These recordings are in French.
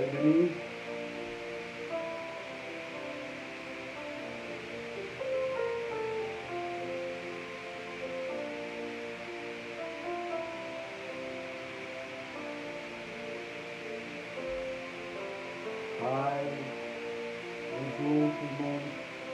bénis. Hi, bonjour tout le monde.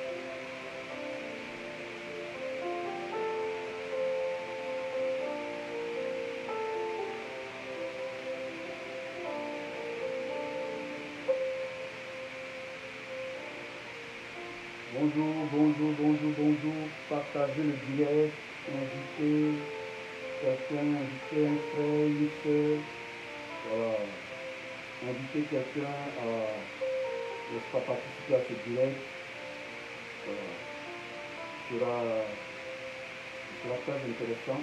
Bonjour, bonjour, bonjour, bonjour. Partagez le direct, invitez quelqu'un, invitez un frère, une soeur. Voilà. Invitez quelqu'un à n'est-ce pas, participer à ce direct. Voilà. Ce sera très intéressant.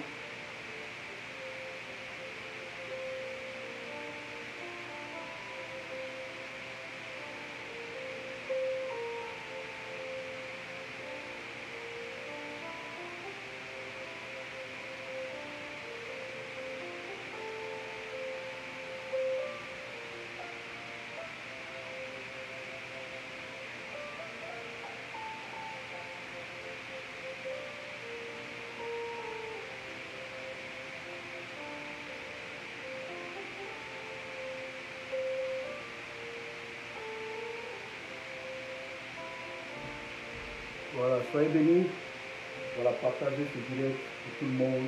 Voilà, soyez bénis. Voilà, partagez ce direct pour tout le monde.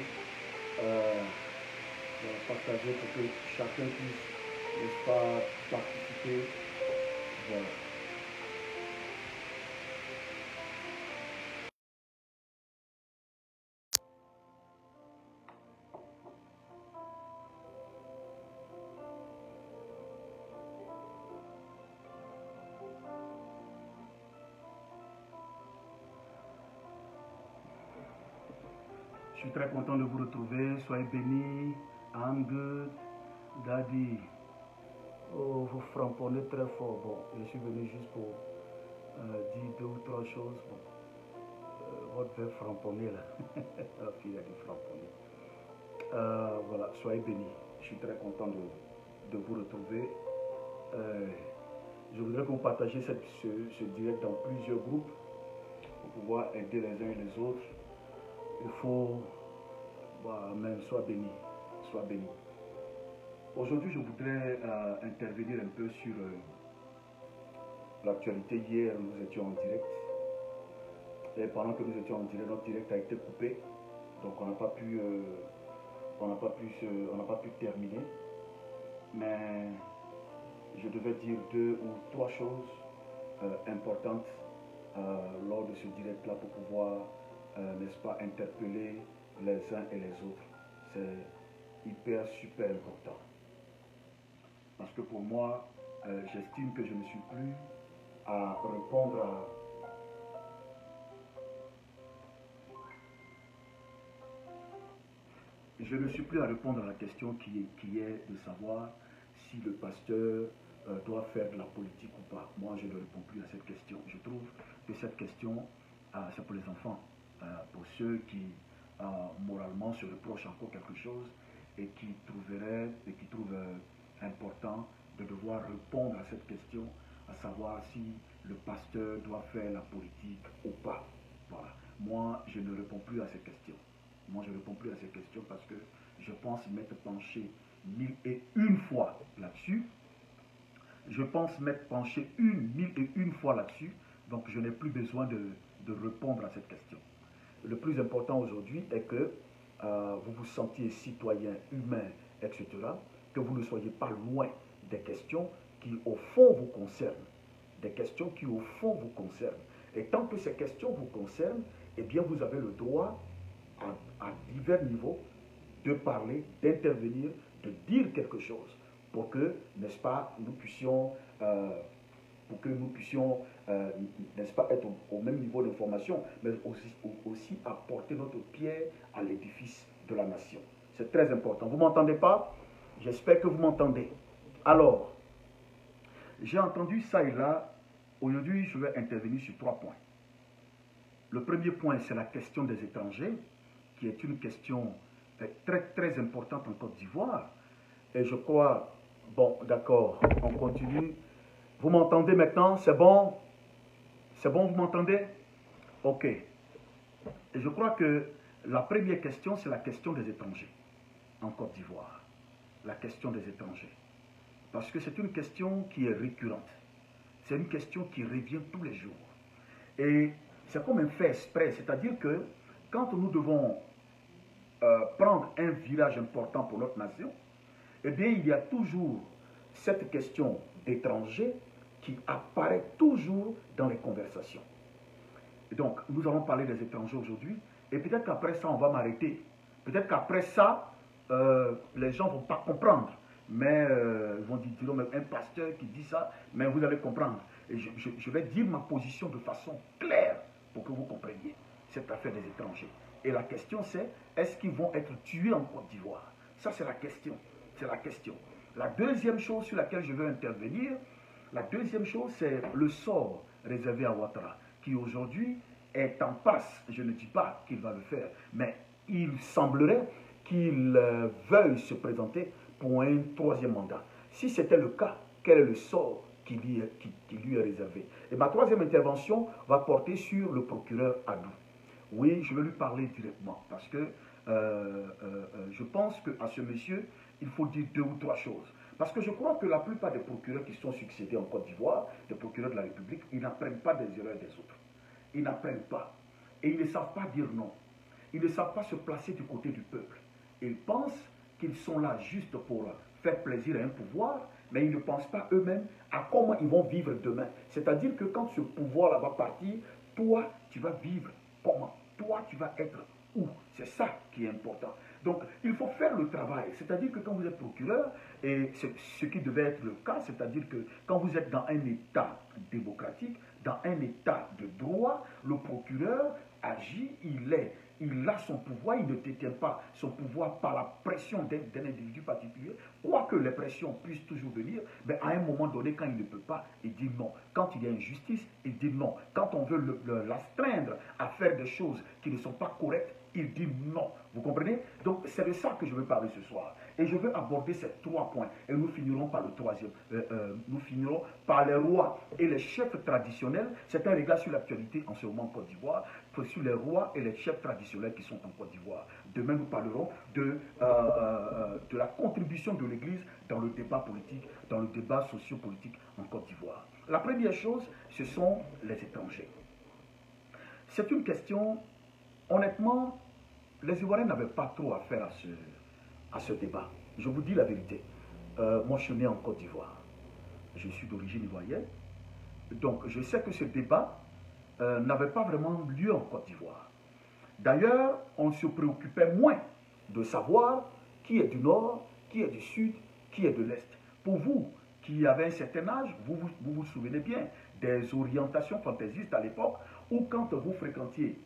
Voilà, partagez pour que chacun puisse, n'est-ce pas, participer. Voilà. Je suis très content de vous retrouver. Soyez bénis. I'm good. Daddy. Oh, vous frapponnez très fort. Bon, je suis venu juste pour dire deux ou trois choses. Bon, votre verbe framponné là. La fille a dit framponné. Voilà, soyez bénis. Je suis très content de vous retrouver. Je voudrais qu'on partage ce direct dans plusieurs groupes pour pouvoir aider les uns et les autres. Il faut, même, sois béni. Sois béni. Aujourd'hui, je voudrais intervenir un peu sur l'actualité. Hier, nous étions en direct. Et pendant que nous étions en direct, notre direct a été coupé. Donc, on n'a pas pu terminer. Mais je devais dire deux ou trois choses importantes lors de ce direct-là pour pouvoir, n'est-ce pas, interpeller les uns et les autres. C'est hyper, super important. Parce que pour moi, j'estime que je ne suis plus à répondre à... Je ne suis plus à répondre à la question qui est de savoir si le pasteur doit faire de la politique ou pas. Moi, je ne réponds plus à cette question. Je trouve que cette question, c'est pour les enfants. Pour ceux qui, moralement, se reprochent encore quelque chose et qui trouvent important de devoir répondre à cette question, à savoir si le pasteur doit faire la politique ou pas. Voilà. Moi, je ne réponds plus à ces questions. Moi, je ne réponds plus à ces questions parce que je pense m'être penché 1001 fois là-dessus. Je pense m'être penché 1001 fois là-dessus. Donc, je n'ai plus besoin de répondre à cette question. Le plus important aujourd'hui est que vous vous sentiez citoyen, humain, etc. Que vous ne soyez pas loin des questions qui, au fond, vous concernent. Des questions qui, au fond, vous concernent. Et tant que ces questions vous concernent, eh bien, vous avez le droit à divers niveaux de parler, d'intervenir, de dire quelque chose pour que, n'est-ce pas, nous puissions, n'est-ce pas, être au même niveau d'information, mais aussi apporter notre pierre à l'édifice de la nation. C'est très important. Vous ne m'entendez pas? J'espère que vous m'entendez. Alors, j'ai entendu ça et là. Aujourd'hui, je vais intervenir sur 3 points. Le premier point, c'est la question des étrangers, qui est une question très, très importante en Côte d'Ivoire. Et je crois, Bon, d'accord, on continue. Vous m'entendez maintenant? C'est bon? C'est bon, vous m'entendez? Ok. Et je crois que la première question, c'est la question des étrangers en Côte d'Ivoire. La question des étrangers. Parce que c'est une question qui est récurrente. C'est une question qui revient tous les jours. Et c'est comme un fait exprès, c'est-à-dire que quand nous devons prendre un virage important pour notre nation, eh bien, il y a toujours cette question d'étranger qui apparaît toujours dans les conversations. Et donc, nous allons parler des étrangers aujourd'hui, et peut-être qu'après ça, on va m'arrêter. Peut-être qu'après ça, les gens ne vont pas comprendre. Mais ils vont dire, mais un pasteur qui dit ça, mais vous allez comprendre. Et je vais dire ma position de façon claire pour que vous compreniez cette affaire des étrangers. Et la question c'est, est-ce qu'ils vont être tués en Côte d'Ivoire? Ça c'est la question. C'est la question. La deuxième chose sur laquelle je veux intervenir, la deuxième chose c'est le sort réservé à Ouattara, qui aujourd'hui est en passe. Je ne dis pas qu'il va le faire, mais il semblerait qu'il veuille se présenter pour un troisième mandat. Si c'était le cas, quel est le sort qui lui est réservé? Et ma troisième intervention va porter sur le procureur Adou. Oui, je vais lui parler directement parce que je pense qu'à ce monsieur, il faut dire deux ou trois choses. Parce que je crois que la plupart des procureurs qui sont succédés en Côte d'Ivoire, des procureurs de la République, ils n'apprennent pas des erreurs des autres. Ils n'apprennent pas. Et ils ne savent pas dire non. Ils ne savent pas se placer du côté du peuple. Ils pensent qu'ils sont là juste pour faire plaisir à un pouvoir, mais ils ne pensent pas eux-mêmes à comment ils vont vivre demain. C'est-à-dire que quand ce pouvoir-là va partir, toi, tu vas vivre comment? Toi, tu vas être où? C'est ça qui est important. Donc, il faut faire le travail. C'est-à-dire que quand vous êtes procureur, et ce qui devait être le cas, c'est-à-dire que quand vous êtes dans un État démocratique, dans un État de droit, le procureur agit, il a son pouvoir, il ne détient pas son pouvoir par la pression d'un individu particulier, quoique les pressions puissent toujours venir, mais à un moment donné, quand il ne peut pas, il dit non. Quand il y a injustice, il dit non. Quand on veut l'astreindre à faire des choses qui ne sont pas correctes, il dit non. Vous comprenez? Donc c'est de ça que je veux parler ce soir. Et je veux aborder ces trois points. Et nous finirons par le troisième. Nous finirons par les rois et les chefs traditionnels. C'est un regard sur l'actualité en ce moment en Côte d'Ivoire, sur les rois et les chefs traditionnels qui sont en Côte d'Ivoire. Demain, nous parlerons de la contribution de l'Église dans le débat politique, dans le débat sociopolitique en Côte d'Ivoire. La première chose, ce sont les étrangers. C'est une question, honnêtement, les Ivoiriens n'avaient pas trop à faire à ce débat. Je vous dis la vérité. Moi, je suis né en Côte d'Ivoire. Je suis d'origine ivoirienne. Donc, je sais que ce débat n'avait pas vraiment lieu en Côte d'Ivoire. D'ailleurs, on se préoccupait moins de savoir qui est du Nord, qui est du Sud, qui est de l'Est. Pour vous qui avez un certain âge, vous souvenez bien des orientations fantaisistes à l'époque, où quand vous fréquentiez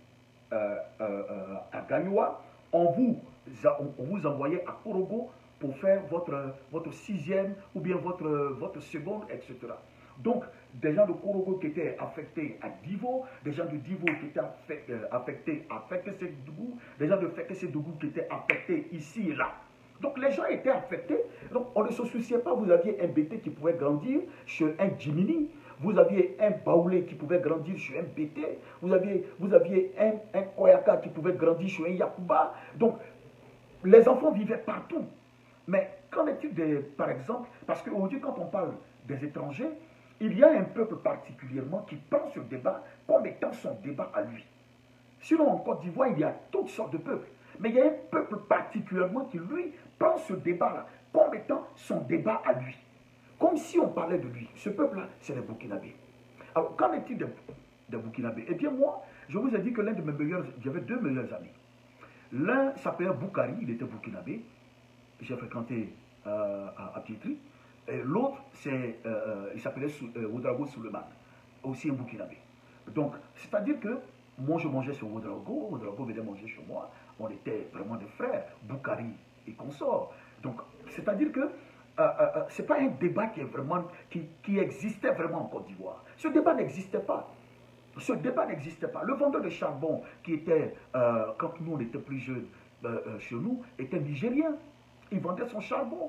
à Gagnoa, on vous envoyait à Korogo pour faire votre sixième ou bien votre seconde, etc. Donc, des gens de Korogo qui étaient affectés à Divo, des gens de Divo qui étaient affectés à Fekese-Dougou, des gens de Fekese-Dougou qui étaient affectés ici et là. Donc, les gens étaient affectés. Donc, on ne se souciait pas. Vous aviez un BT qui pouvait grandir chez un Jimini. Vous aviez un Baoulé qui pouvait grandir chez un BT. Vous aviez un Koyaka qui pouvait grandir chez un Yakuba. Donc, les enfants vivaient partout. Mais qu'en est-il par exemple, parce qu'aujourd'hui, quand on parle des étrangers, il y a un peuple particulièrement qui prend ce débat comme étant son débat à lui. Sinon, en Côte d'Ivoire, il y a toutes sortes de peuples. Mais il y a un peuple particulièrement qui, lui, prend ce débat-là comme étant son débat à lui. Comme si on parlait de lui. Ce peuple-là, c'est les Burkinabés. Alors, qu'en est-il des Burkinabés? Eh bien, moi, je vous ai dit que l'un de mes meilleurs, j'avais deux meilleurs amis. L'un s'appelait Boukari, il était Burkinabé. J'ai fréquenté à Pietri. L'autre, il s'appelait Ouedraogo Souleymane, aussi un Burkinabé. Donc, c'est-à-dire que moi, je mangeais sur Ouedraogo venait manger chez moi. On était vraiment des frères, Boukari et consorts. Donc, c'est-à-dire que ce n'est pas un débat qui existait vraiment en Côte d'Ivoire. Ce débat n'existait pas. Ce débat n'existait pas. Le vendeur de charbon qui était, quand nous on était plus jeunes chez nous, était nigérien. Il vendait son charbon.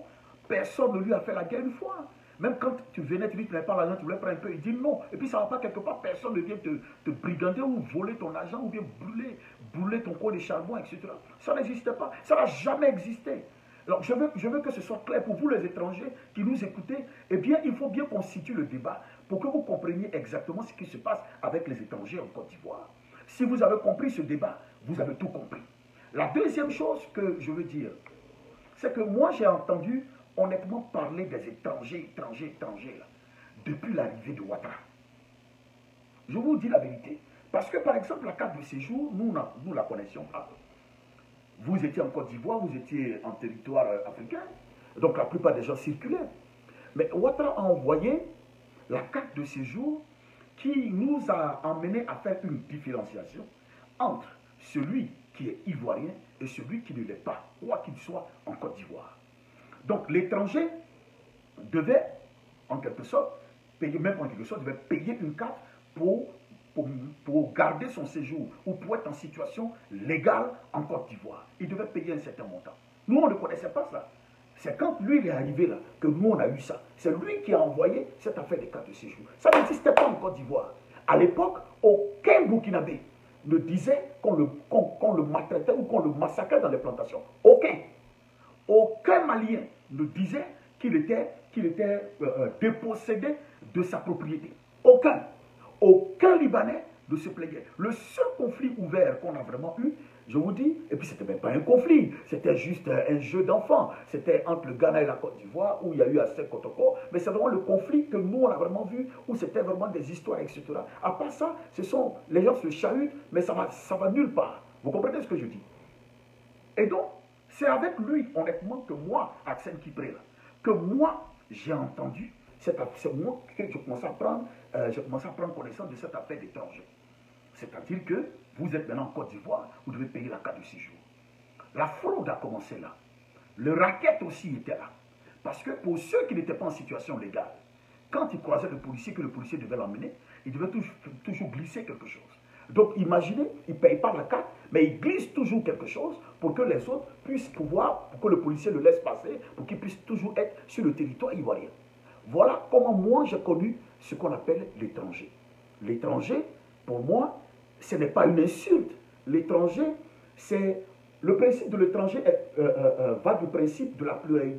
personne ne lui a fait la guerre une fois. Même quand tu venais, tu dis que tu n'avais pas l'argent, tu voulais prendre un peu, il dit non. Et puis ça ne va pas quelque part, personne ne vient te brigander ou voler ton argent ou bien brûler ton corps de charbon, etc. Ça n'existait pas. Ça n'a jamais existé. Alors je veux que ce soit clair pour vous les étrangers qui nous écoutez. Eh bien, il faut bien qu'on situe le débat pour que vous compreniez exactement ce qui se passe avec les étrangers en Côte d'Ivoire. Si vous avez compris ce débat, vous avez tout compris. La deuxième chose que je veux dire, c'est que moi j'ai entendu honnêtement parler des étrangers là, depuis l'arrivée de Ouattara. Je vous dis la vérité. Parce que par exemple, la carte de séjour, nous ne la connaissions pas. Vous étiez en Côte d'Ivoire, vous étiez en territoire africain, donc la plupart des gens circulaient. Mais Ouattara a envoyé la carte de séjour qui nous a amené à faire une différenciation entre celui qui est ivoirien et celui qui ne l'est pas, quoi qu'il soit en Côte d'Ivoire. Donc l'étranger devait, en quelque sorte, payer, même en quelque sorte, devait payer une carte pour garder son séjour ou pour être en situation légale en Côte d'Ivoire. Il devait payer un certain montant. Nous, on ne connaissait pas ça. C'est quand lui il est arrivé là que nous, on a eu ça. C'est lui qui a envoyé cette affaire des cartes de séjour. Ça n'existait pas en Côte d'Ivoire. À l'époque, aucun Burkinabé ne disait qu'on le maltraitait ou qu'on le massacrait dans les plantations. Aucun. Aucun Malien ne disait qu'il était dépossédé de sa propriété. Aucun. Aucun Libanais ne se plaignait. Le seul conflit ouvert qu'on a vraiment eu, je vous dis, et puis c'était même pas un conflit, c'était juste un jeu d'enfants. C'était entre le Ghana et la Côte d'Ivoire, où il y a eu assez Kotoko, mais c'est vraiment le conflit que nous, on a vraiment vu, où c'était vraiment des histoires, etc. À part ça, les gens se chahutent, mais ça va nulle part. Vous comprenez ce que je dis? Et donc, c'est avec lui, honnêtement, que moi, Axel Kipré, que moi, j'ai entendu, c'est moi que je commence à prendre connaissance de cette affaire d'étranger. C'est-à-dire que vous êtes maintenant en Côte d'Ivoire, vous devez payer la carte de séjour. La fraude a commencé là. Le racket aussi était là. Parce que pour ceux qui n'étaient pas en situation légale, quand ils croisaient le policier, que le policier devait l'emmener, il devait toujours glisser quelque chose. Donc imaginez, il ne paye pas la carte, mais il glisse toujours quelque chose pour que les autres puissent pouvoir, pour que le policier le laisse passer, pour qu'il puisse toujours être sur le territoire ivoirien. Voilà comment moi j'ai connu ce qu'on appelle l'étranger. L'étranger, pour moi, ce n'est pas une insulte. L'étranger, c'est le principe de l'étranger va du principe de la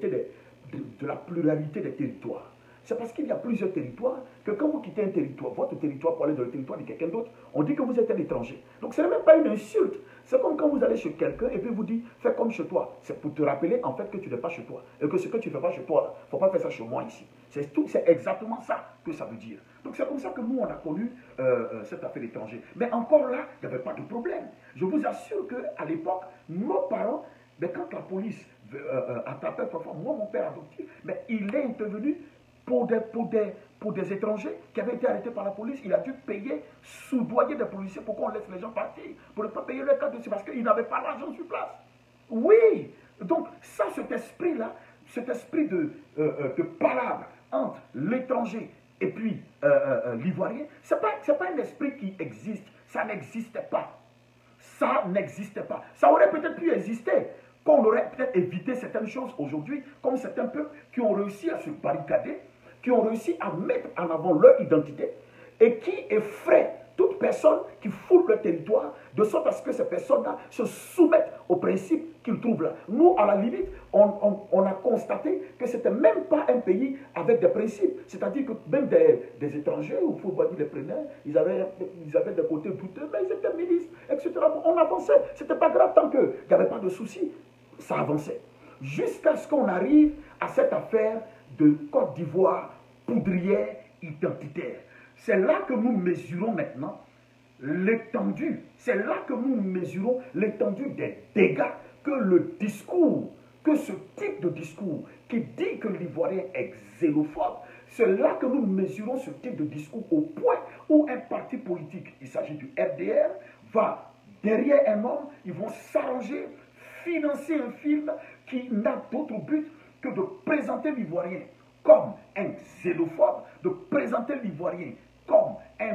pluralité des territoires. C'est parce qu'il y a plusieurs territoires que quand vous quittez un territoire, votre territoire pour aller dans le territoire de quelqu'un d'autre, on dit que vous êtes un étranger. Donc ce n'est même pas une insulte. C'est comme quand vous allez chez quelqu'un et puis vous dit fais comme chez toi. C'est pour te rappeler en fait que tu n'es pas chez toi. Et que ce que tu ne fais pas chez toi, il ne faut pas faire ça chez moi ici. C'est exactement ça que ça veut dire. Donc c'est comme ça que nous on a connu cette affaire d'étranger. Mais encore là, il n'y avait pas de problème. Je vous assure qu'à l'époque, nos parents, mais quand la police attrapait parfois, moi mon père adoptif, mais il est intervenu pour des étrangers qui avaient été arrêtés par la police. Il a dû payer, soudoyer des policiers pour qu'on laisse les gens partir, pour ne pas payer le cas de parce qu'ils n'avaient pas l'argent sur place. Oui, donc ça, cet esprit-là, cet esprit de palabre entre l'étranger et puis l'ivoirien, ce n'est pas un esprit qui existe, ça n'existait pas. Ça n'existait pas. Ça aurait peut-être pu exister, qu'on aurait peut-être évité certaines choses aujourd'hui, comme certains peuples qui ont réussi à se barricader, qui ont réussi à mettre en avant leur identité et qui effraient toute personne qui foule leur territoire, de sorte à ce que ces personnes-là se soumettent aux principes qu'ils trouvent là. Nous, à la limite, on a constaté que ce n'était même pas un pays avec des principes. C'est-à-dire que même des étrangers, il faut dire les preneurs, ils avaient des côtés douteux, mais ils étaient ministres, etc. On avançait. Ce n'était pas grave tant qu'il n'y avait pas de soucis. Ça avançait. Jusqu'à ce qu'on arrive à cette affaire de Côte d'Ivoire poudrière identitaire. C'est là que nous mesurons maintenant l'étendue. C'est là que nous mesurons l'étendue des dégâts que le discours, que ce type de discours qui dit que l'Ivoirien est xénophobe, c'est là que nous mesurons ce type de discours au point où un parti politique, il s'agit du RDR, va derrière un homme, ils vont s'arranger, financer un film qui n'a d'autre but que de présenter l'Ivoirien comme un xénophobe, de présenter l'Ivoirien comme un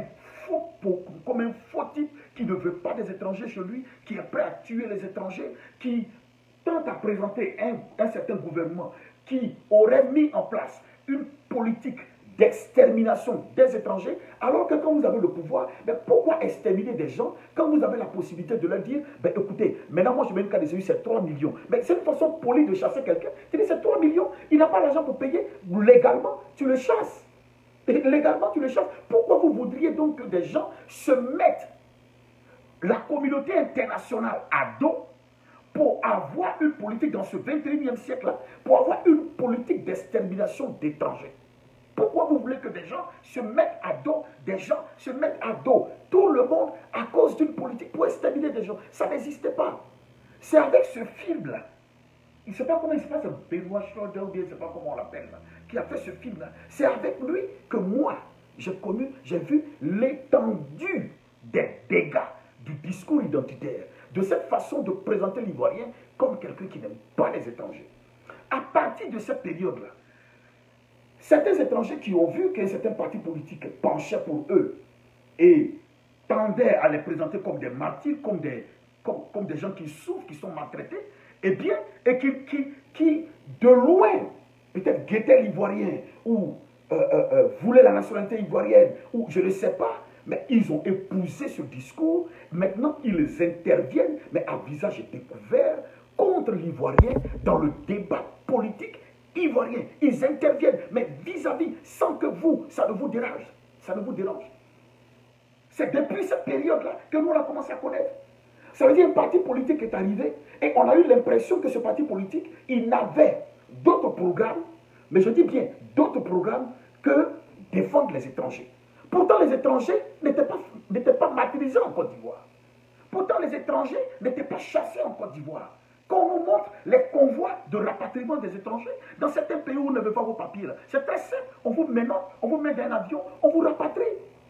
faux type qui ne veut pas des étrangers chez lui, qui est prêt à tuer les étrangers, qui tente à présenter un certain gouvernement qui aurait mis en place une politique d'extermination des étrangers, alors que quand vous avez le pouvoir, ben pourquoi exterminer des gens quand vous avez la possibilité de leur dire, ben écoutez, maintenant moi je mets une cas de celui, c'est 3 millions. Mais c'est une façon polie de chasser quelqu'un. Tu dis c'est 3 millions, il n'a pas l'argent pour payer, légalement tu le chasses. Et légalement tu le chasses. Pourquoi vous voudriez donc que des gens se mettent la communauté internationale à dos pour avoir une politique dans ce 21e siècle-là, pour avoir une politique d'extermination d'étrangers? Pourquoi vous voulez que des gens se mettent à dos, des gens se mettent à dos tout le monde à cause d'une politique pour exterminer des gens? Ça n'existait pas. C'est avec ce film-là, je ne sais pas comment il s'appelle, c'est Benoît Schroeder, ou bien je ne sais pas comment on l'appelle, qui a fait ce film-là. C'est avec lui que moi, j'ai vu l'étendue des dégâts du discours identitaire, de cette façon de présenter l'Ivoirien comme quelqu'un qui n'aime pas les étrangers. À partir de cette période-là, certains étrangers qui ont vu qu'un certain parti politique penchait pour eux et tendaient à les présenter comme des martyrs, comme des gens qui souffrent, qui sont maltraités, et bien, et qui de loin, peut-être guettaient l'Ivoirien, ou voulaient la nationalité ivoirienne, ou je ne sais pas, mais ils ont épousé ce discours. Maintenant, ils interviennent, mais à visage découvert, contre l'Ivoirien dans le débat politique ivoirien. Ils interviennent, mais vis-à-vis, sans que vous, ça ne vous dérange. Ça ne vous dérange. C'est depuis cette période-là que nous, on a commencé à connaître. Ça veut dire qu'un parti politique est arrivé et on a eu l'impression que ce parti politique, il n'avait d'autres programmes, mais je dis bien d'autres programmes que défendre les étrangers. Pourtant, les étrangers n'étaient pas martyrisés en Côte d'Ivoire. Pourtant, les étrangers n'étaient pas chassés en Côte d'Ivoire. Quand on nous montre les convois de rapatriement des étrangers, dans certains pays où on ne veut pas vos papiers, c'est très simple. On vous met dans un avion, on vous rapatrie.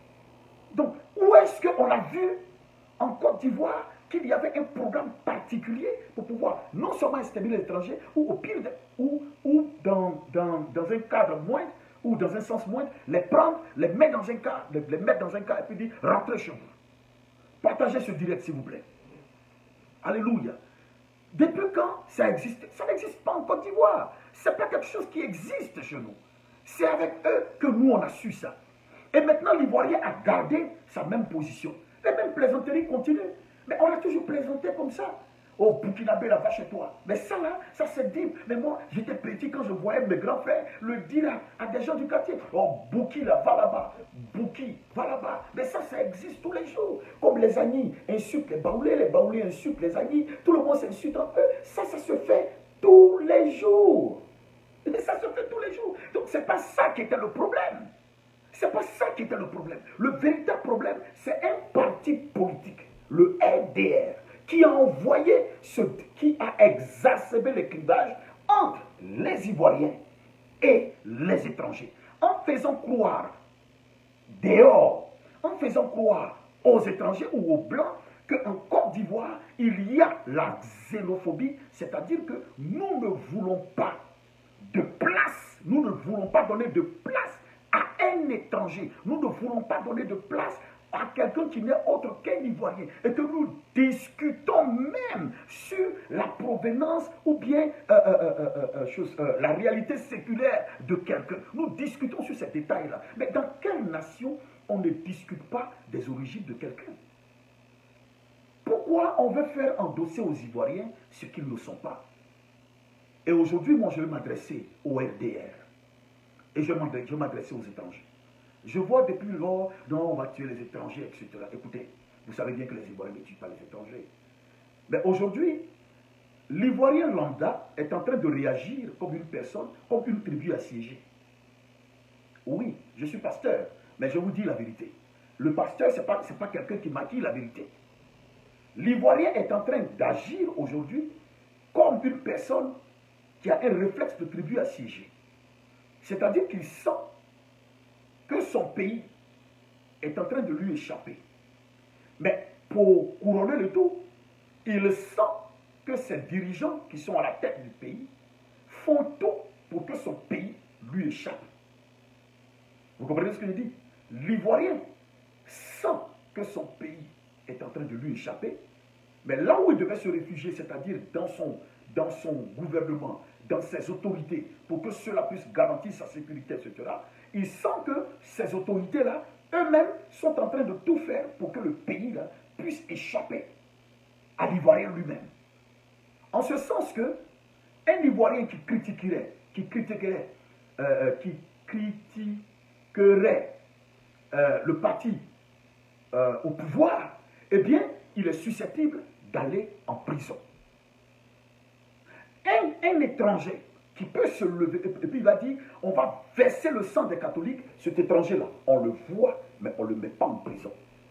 Donc, où est-ce qu'on a vu en Côte d'Ivoire qu'il y avait un programme particulier pour pouvoir non seulement exterminer les étrangers, ou au pire, ou dans un cadre moindre, ou dans un sens moindre, les prendre, les mettre dans un cas, et puis dire, rentrez chez vous. Partagez ce direct, s'il vous plaît. Alléluia. Depuis quand ça existe? Ça n'existe pas en Côte d'Ivoire. Ce n'est pas quelque chose qui existe chez nous. C'est avec eux que nous, on a su ça. Et maintenant, l'Ivoirien a gardé sa même position. Les mêmes plaisanteries continuent. Mais on a toujours plaisanté comme ça. Oh, Burkinabé, là, va chez toi. Mais ça, là, ça c'est dit. Mais moi, j'étais petit quand je voyais mes grands frères le dire à des gens du quartier. Oh, Bouki, là, va là-bas. Bouki, va là-bas. Mais ça existe tous les jours. Comme les Agnis insultent les Baoulés insultent les Agnis. Tout le monde s'insulte entre eux. Ça se fait tous les jours. Et ça se fait tous les jours. Donc, c'est pas ça qui était le problème. C'est pas ça qui était le problème. Le véritable problème, c'est un parti politique, le RDR, qui a exacerbé le clivage entre les Ivoiriens et les étrangers, en faisant croire dehors, en faisant croire aux étrangers ou aux Blancs qu'en Côte d'Ivoire, il y a la xénophobie, c'est-à-dire que nous ne voulons pas de place, nous ne voulons pas donner de place à un étranger, nous ne voulons pas donner de place à quelqu'un qui n'est autre qu'un Ivoirien, et que nous discutons même sur la provenance ou bien la réalité séculaire de quelqu'un. Nous discutons sur ces détails-là. Mais dans quelle nation on ne discute pas des origines de quelqu'un? Pourquoi on veut faire endosser aux Ivoiriens ce qu'ils ne sont pas? Et aujourd'hui, moi, je vais m'adresser au RDR. Et je vais m'adresser aux étrangers. Je vois depuis lors, non, on va tuer les étrangers, etc. Écoutez, vous savez bien que les Ivoiriens ne tuent pas les étrangers. Mais aujourd'hui, l'Ivoirien lambda est en train de réagir comme une personne, comme une tribu assiégée. Oui, je suis pasteur, mais je vous dis la vérité. Le pasteur, ce n'est pas quelqu'un qui maquille la vérité. L'Ivoirien est en train d'agir aujourd'hui comme une personne qui a un réflexe de tribu assiégée. C'est-à-dire qu'il sent que son pays est en train de lui échapper. Mais pour couronner le tout, il sent que ses dirigeants qui sont à la tête du pays font tout pour que son pays lui échappe. Vous comprenez ce que je dis? L'Ivoirien sent que son pays est en train de lui échapper, mais là où il devait se réfugier, c'est-à-dire dans son gouvernement, dans ses autorités pour que cela puisse garantir sa sécurité, etc., il sent que ces autorités-là, eux-mêmes, sont en train de tout faire pour que le pays-là puisse échapper à l'Ivoirien lui-même. En ce sens que un Ivoirien qui critiquerait le parti au pouvoir, eh bien, il est susceptible d'aller en prison. Un étranger qui peut se lever, et puis il va dire, on va verser le sang des catholiques, cet étranger-là, on le voit, mais on ne le met pas en prison.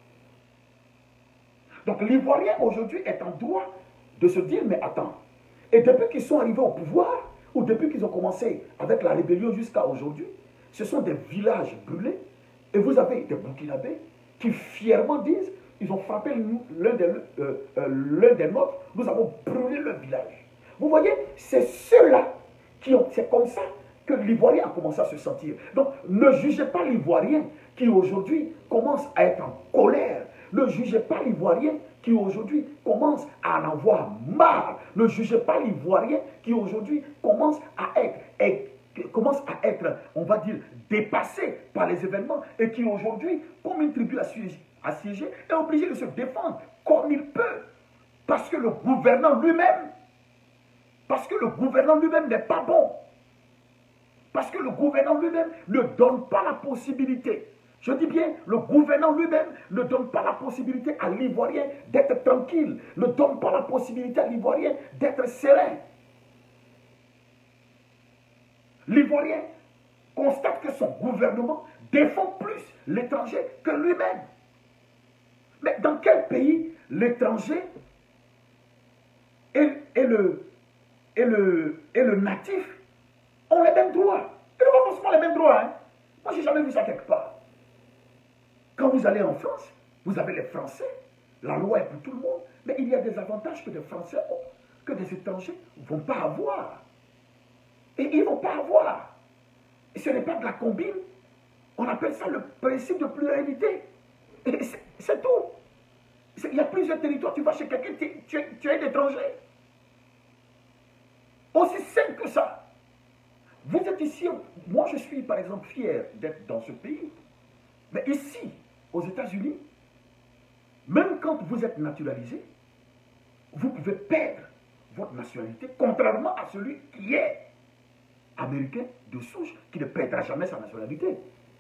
Donc l'Ivoirien aujourd'hui est en droit de se dire, mais attends, et depuis qu'ils sont arrivés au pouvoir, ou depuis qu'ils ont commencé avec la rébellion jusqu'à aujourd'hui, ce sont des villages brûlés, et vous avez des Burkinabés qui fièrement disent, ils ont frappé l'un des nôtres, nous avons brûlé le village. Vous voyez, c'est ceux-là c'est comme ça que l'Ivoirien a commencé à se sentir. Donc, ne jugez pas l'Ivoirien qui aujourd'hui commence à être en colère. Ne jugez pas l'Ivoirien qui aujourd'hui commence à en avoir marre. Ne jugez pas l'Ivoirien qui aujourd'hui commence à être, on va dire, dépassé par les événements et qui aujourd'hui, comme une tribu assiégée, est obligé de se défendre comme il peut. Parce que le gouvernant lui-même n'est pas bon. Parce que le gouvernant lui-même ne donne pas la possibilité. Je dis bien, le gouvernant lui-même ne donne pas la possibilité à l'Ivoirien d'être tranquille, ne donne pas la possibilité à l'Ivoirien d'être serein. L'Ivoirien constate que son gouvernement défend plus l'étranger que lui-même. Mais dans quel pays l'étranger et le natif ont les mêmes droits? Ils n'ont pas forcément les mêmes droits. Hein? Moi, je n'ai jamais vu ça quelque part. Quand vous allez en France, vous avez les Français, la loi est pour tout le monde, mais il y a des avantages que des Français ont, que des étrangers ne vont pas avoir. Et ils ne vont pas avoir. Et ce n'est pas de la combine. On appelle ça le principe de pluralité. C'est tout. Il y a plusieurs territoires, tu vas chez quelqu'un, tu es un étranger. Aussi simple que ça. Vous êtes ici, moi je suis par exemple fier d'être dans ce pays, mais ici, aux États-Unis, même quand vous êtes naturalisé, vous pouvez perdre votre nationalité, contrairement à celui qui est américain de souche, qui ne perdra jamais sa nationalité.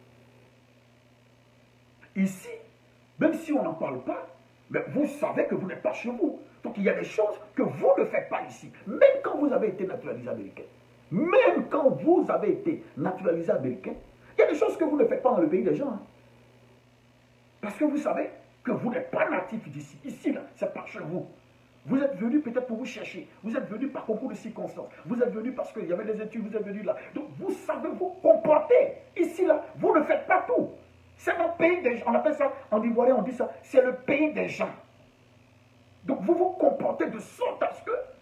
Ici, même si on n'en parle pas, mais vous savez que vous n'êtes pas chez vous. Donc il y a des choses que vous ne faites pas ici, même quand vous avez été naturalisé américain. Même quand vous avez été naturalisé américain, il y a des choses que vous ne faites pas dans le pays des gens. Hein. Parce que vous savez que vous n'êtes pas natif d'ici. Ici, là, c'est pas chez vous. Vous êtes venu peut-être pour vous chercher. Vous êtes venu par concours de circonstances. Vous êtes venu parce qu'il y avait des études, vous êtes venu là. Donc vous savez vous comporter. Ici, là, vous ne faites pas tout. C'est le pays des gens. On appelle ça, en ivoirien, on dit ça, c'est le pays des gens. Donc vous vous comportez de sorte à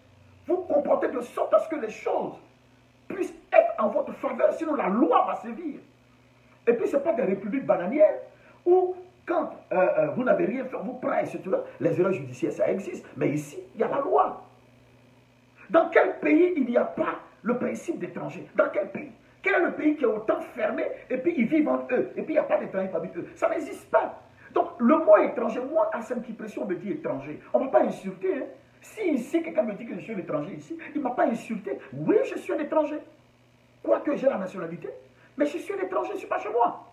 ce que les choses puissent être en votre faveur, sinon la loi va sévir. Et puis ce n'est pas des républiques bananières où quand vous n'avez rien fait, vous prenez, etc. Les erreurs judiciaires, ça existe, mais ici, il y a la loi. Dans quel pays il n'y a pas le principe d'étranger? Dans quel pays? Quel est le pays qui est autant fermé et puis ils vivent en eux et puis il n'y a pas d'étrangers parmi eux? Ça n'existe pas. Donc le mot étranger, moi, à Saint-Kipression, on me dit étranger. On ne va pas insulter. Hein. Si ici, quelqu'un me dit que je suis un étranger ici, il ne m'a pas insulté. Oui, je suis un étranger. Quoique j'ai la nationalité, mais je suis un étranger, je ne suis pas chez moi.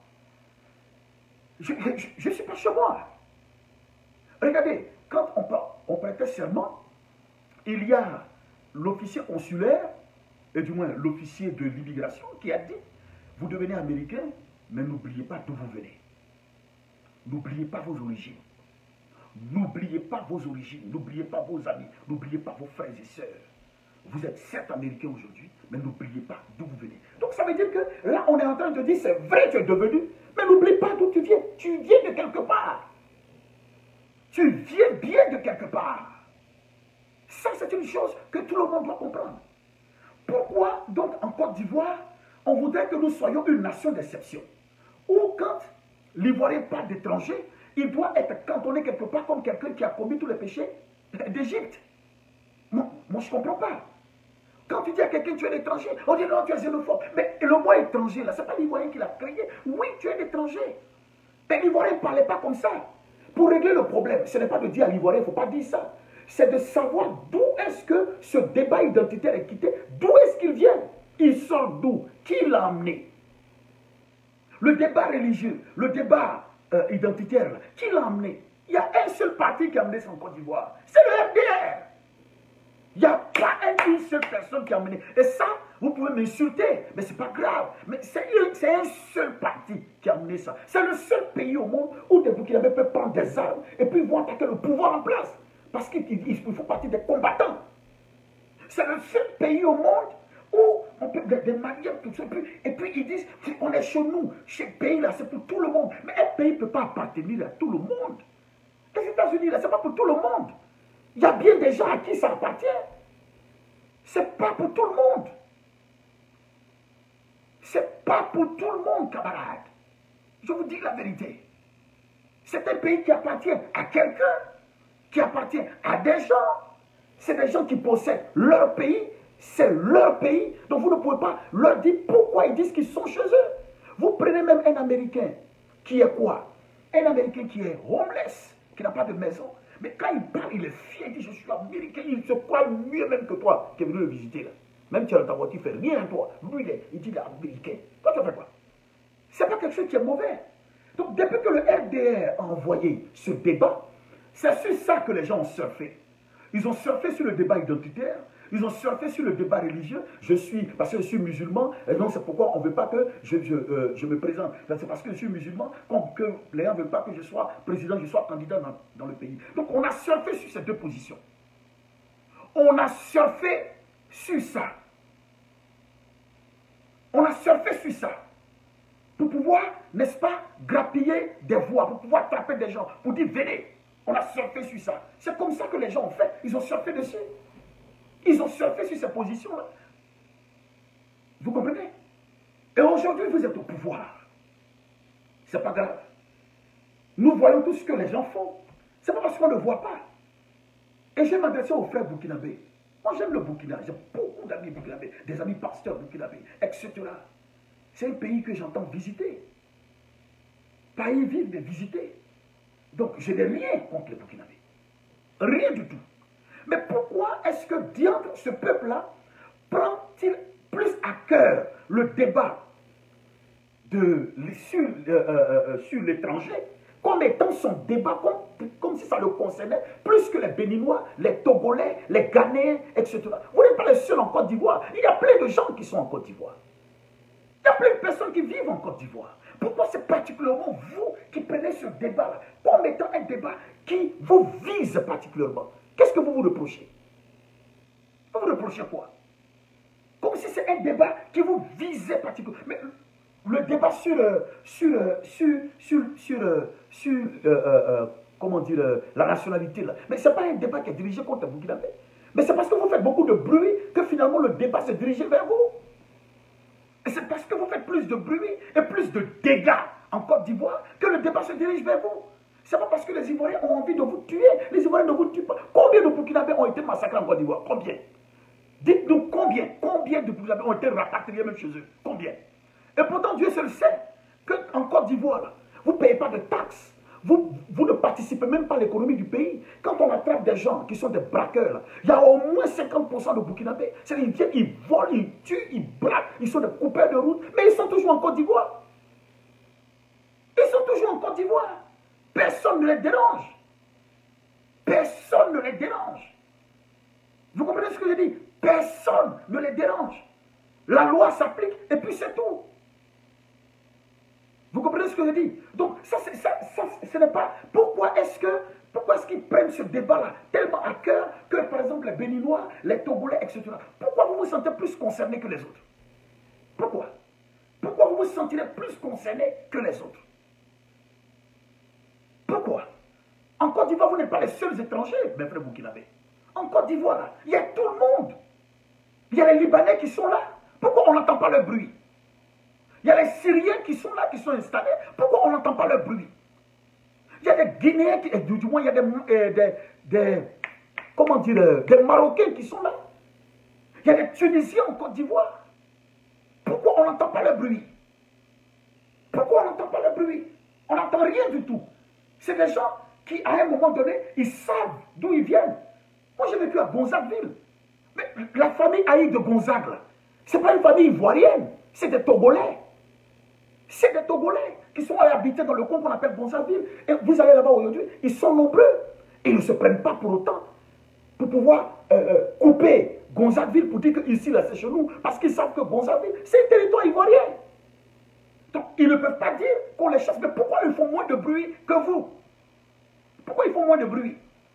Je ne suis pas chez moi. Regardez, quand on prêtait serment, il y a l'officier consulaire, et du moins l'officier de l'immigration, qui a dit, vous devenez américain, mais n'oubliez pas d'où vous venez. N'oubliez pas vos origines. N'oubliez pas vos origines, n'oubliez pas vos amis, n'oubliez pas vos frères et sœurs. Vous êtes certes américain aujourd'hui, mais n'oubliez pas d'où vous venez. Donc ça veut dire que là, on est en train de dire, c'est vrai, tu es devenu, mais n'oublie pas d'où tu viens. Tu viens de quelque part. Tu viens bien de quelque part. Ça, c'est une chose que tout le monde doit comprendre. Pourquoi, donc, en Côte d'Ivoire, on voudrait que nous soyons une nation d'exception? Ou quand l'Ivoirien parle d'étranger, il doit être cantonné quelque part comme quelqu'un qui a commis tous les péchés d'Égypte. Moi, je ne comprends pas. Quand tu dis à quelqu'un tu es étranger, on dit non, tu es xénophobe. Mais le mot étranger, là, ce n'est pas l'Ivoirien qui l'a créé. Oui, tu es étranger. Mais l'Ivoirien ne parlait pas comme ça. Pour régler le problème, ce n'est pas de dire à l'Ivoirien, il ne faut pas dire ça. C'est de savoir d'où est-ce que ce débat identitaire est quitté, d'où est-ce qu'il vient. Il sort d'où? Qui l'a amené? Le débat religieux, le débat identitaire, qui l'a amené? Il y a un seul parti qui a amené ça en Côte d'Ivoire. C'est le RDR. Il n'y a pas une seule personne qui a amené. Et ça, vous pouvez m'insulter, mais ce n'est pas grave. Mais c'est un seul parti qui a amené ça. C'est le seul pays au monde où des Burkinabés peuvent prendre des armes et puis vont attaquer le pouvoir en place. Parce qu'ils font partie des combattants. C'est le seul pays au monde où on peut des Maliens, tout ça. Et puis ils disent, on est chez nous, ce pays-là, c'est pour tout le monde. Mais un pays ne peut pas appartenir à tout le monde. Les États-Unis, là, ce n'est pas pour tout le monde. Il y a bien des gens à qui ça appartient. Ce n'est pas pour tout le monde. Ce n'est pas pour tout le monde, camarades. Je vous dis la vérité. C'est un pays qui appartient à quelqu'un, qui appartient à des gens. C'est des gens qui possèdent leur pays. C'est leur pays. Donc vous ne pouvez pas leur dire pourquoi ils disent qu'ils sont chez eux. Vous prenez même un Américain qui est quoi? Un Américain qui est homeless, qui n'a pas de maison. Mais quand il parle, il est fier, il dit je suis américain, il se croit mieux même que toi qui est venu le visiter là. Même si tu es dans ta voiture, il ne fait rien toi. Lui, il dit il est américain. Toi, tu fais quoi? Ce n'est pas quelque chose qui est mauvais. Donc, depuis que le RDR a envoyé ce débat, c'est sur ça que les gens ont surfé. Ils ont surfé sur le débat identitaire, ils ont surfé sur le débat religieux. Parce que je suis musulman, et donc c'est pourquoi on ne veut pas que je me présente. C'est parce que je suis musulman que les gens ne veulent pas que je sois président, je sois candidat dans le pays. Donc on a surfé sur ces deux positions. On a surfé sur ça. On a surfé sur ça. Pour pouvoir, n'est-ce pas, grappiller des voix, pour pouvoir taper des gens, pour dire venez. On a surfé sur ça. C'est comme ça que les gens ont fait. Ils ont surfé dessus. Ils ont surfé sur ces positions-là. Vous comprenez? Et aujourd'hui, vous êtes au pouvoir. C'est pas grave. Nous voyons tout ce que les gens font. C'est pas parce qu'on ne le voit pas. Et je vais m'adresser aux frères burkinabés. Moi, j'aime le Burkina. J'ai beaucoup d'amis burkinabés, des amis pasteurs burkinabés, etc. C'est un pays que j'entends visiter. Pas y vivre, mais visiter. Donc, je n'ai rien contre les Burkinabés. Rien du tout. Mais pourquoi est-ce que diantre, ce peuple-là, prend-il plus à cœur le débat sur l'étranger comme étant son débat, comme si ça le concernait plus que les Béninois, les Togolais, les Ghanéens, etc. Vous n'êtes pas les seuls en Côte d'Ivoire. Il y a plein de gens qui sont en Côte d'Ivoire. Il y a plein de personnes qui vivent en Côte d'Ivoire. Pourquoi c'est particulièrement vous qui prenez ce débat-là comme étant un débat qui vous vise particulièrement? Qu'est-ce que vous vous reprochez? Vous vous reprochez quoi? Comme si c'est un débat qui vous visait particulièrement. Mais le débat comment dire, la nationalité, là. Mais ce n'est pas un débat qui est dirigé contre le Burkinabé. Mais c'est parce que vous faites beaucoup de bruit que finalement le débat s'est dirigé vers vous. Et c'est parce que vous faites plus de bruit et plus de dégâts en Côte d'Ivoire que le débat se dirige vers vous. Ce n'est pas parce que les Ivoiriens ont envie de vous tuer. Les Ivoiriens ne vous tuent pas. Combien de Burkinabés ont été massacrés en Côte d'Ivoire? Combien? Dites-nous combien? Combien de Burkinabés ont été rapatriés même chez eux? Combien? Et pourtant Dieu seul sait qu'en Côte d'Ivoire, vous ne payez pas de taxes. Vous ne participez même pas à l'économie du pays. Quand on attrape des gens qui sont des braqueurs, il y a au moins 50% de Burkinabés. C'est-à-dire qu'ils viennent, ils volent, ils tuent, ils braquent, ils sont des coupeurs de route, mais ils sont toujours en Côte d'Ivoire. Ils sont toujours en Côte d'Ivoire. Personne ne les dérange. Personne ne les dérange. Vous comprenez ce que je dis? Personne ne les dérange. La loi s'applique et puis c'est tout. Vous comprenez ce que je dis? Donc, ce n'est pas... Pourquoi est-ce qu'ils prennent ce débat-là tellement à cœur que, par exemple, les Béninois, les Togolais, etc. Pourquoi vous vous sentez plus concernés que les autres? Pourquoi? Pourquoi vous vous sentirez plus concernés que les autres? Pourquoi? En Côte d'Ivoire, vous n'êtes pas les seuls étrangers, mes frères burkinabés. En Côte d'Ivoire, il y a tout le monde. Il y a les Libanais qui sont là. Pourquoi on n'entend pas leur bruit? Il y a les Syriens qui sont là, qui sont installés. Pourquoi on n'entend pas leur bruit? Il y a des Guinéens, du moins il y a des comment dire, des Marocains qui sont là. Il y a des Tunisiens en Côte d'Ivoire. Pourquoi on n'entend pas le bruit? Pourquoi on n'entend pas le bruit? On n'entend rien du tout. C'est des gens qui, à un moment donné, ils savent d'où ils viennent. Moi, j'ai vécu à Gonzagueville. Mais la famille Haït de Gonzague, ce n'est pas une famille ivoirienne, c'est des Togolais. C'est des Togolais qui sont allés habiter dans le coin qu'on appelle Gonzagueville. Et vous allez là-bas aujourd'hui, ils sont nombreux. Et ils ne se prennent pas pour autant pour pouvoir couper Gonzagueville pour dire que ici, là, c'est chez nous. Parce qu'ils savent que Gonzagueville, c'est un territoire ivoirien. Donc, ils ne peuvent pas dire qu'on les chasse. Mais pourquoi ils font moins de bruit que vous? Pourquoi ils font moins de bruit?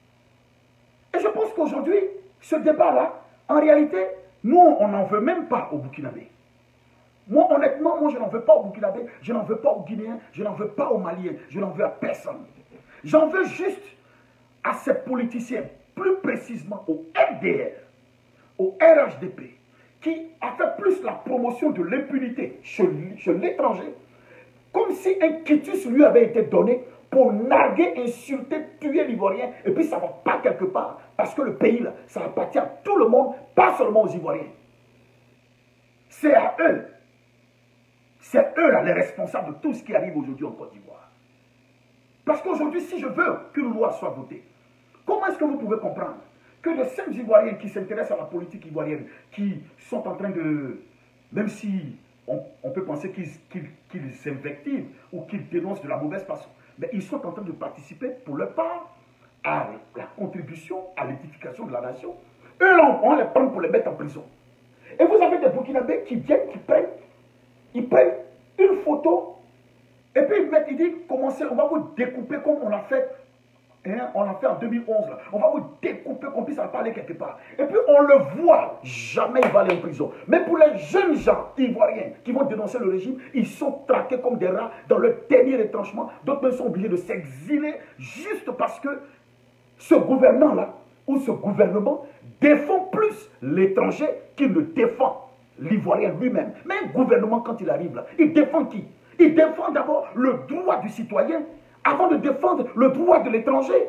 Et je pense qu'aujourd'hui, ce débat-là, en réalité, nous, on n'en veut même pas au Burkinabé. Moi, honnêtement, moi, je n'en veux pas au Burkinabé, je n'en veux pas aux Guinéens, je n'en veux pas aux Maliens, je n'en veux à personne. J'en veux juste à ces politiciens, plus précisément au FDR, au RHDP, qui a fait plus la promotion de l'impunité chez l'étranger, comme si un quitus lui avait été donné pour narguer, insulter, tuer l'Ivoirien, et puis ça ne va pas quelque part, parce que le pays, là, ça appartient à tout le monde, pas seulement aux Ivoiriens. C'est à eux. C'est eux, là, les responsables de tout ce qui arrive aujourd'hui en Côte d'Ivoire. Parce qu'aujourd'hui, si je veux qu'une loi soit votée, comment est-ce que vous pouvez comprendre que les 5 Ivoiriens qui s'intéressent à la politique ivoirienne, qui sont en train de, même si on peut penser qu'ils s'invectivent ou qu'ils dénoncent de la mauvaise façon, mais ils sont en train de participer pour leur part à la contribution à l'édification de la nation. Eux, là, on les prend pour les mettre en prison. Et vous avez des Burkinabés qui viennent, ils prennent une photo, et puis ils disent, commencez, on va vous découper comme on a fait. On l'a fait en 2011, là. On va vous découper qu'on puisse en parler quelque part. Et puis on le voit, jamais il va aller en prison. Mais pour les jeunes gens ivoiriens qui vont dénoncer le régime, ils sont traqués comme des rats dans le dernier retranchement. D'autres sont obligés de s'exiler juste parce que ce gouvernant-là, ou ce gouvernement, défend plus l'étranger qu'il ne défend l'Ivoirien lui-même. Mais un gouvernement, quand il arrive là, il défend qui? Il défend d'abord le droit du citoyen, avant de défendre le droit de l'étranger.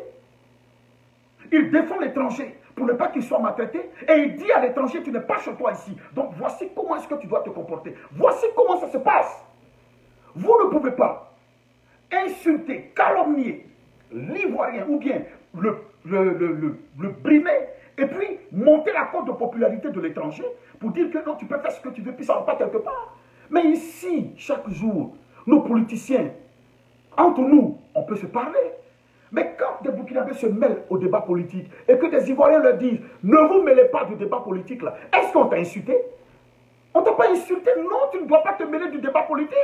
Il défend l'étranger pour ne pas qu'il soit maltraité. Et il dit à l'étranger, tu n'es pas chez toi ici. Donc voici comment est-ce que tu dois te comporter. Voici comment ça se passe. Vous ne pouvez pas insulter, calomnier l'Ivoirien ou bien le brimer et puis monter la cote de popularité de l'étranger pour dire que non, tu peux faire ce que tu veux, puis ça ne va pas quelque part. Mais ici, chaque jour, nos politiciens, entre nous, on peut se parler. Mais quand des Burkinabés se mêlent au débat politique et que des Ivoiriens leur disent ne vous mêlez pas du débat politique là, est-ce qu'on t'a insulté? On ne t'a pas insulté? Non, tu ne dois pas te mêler du débat politique.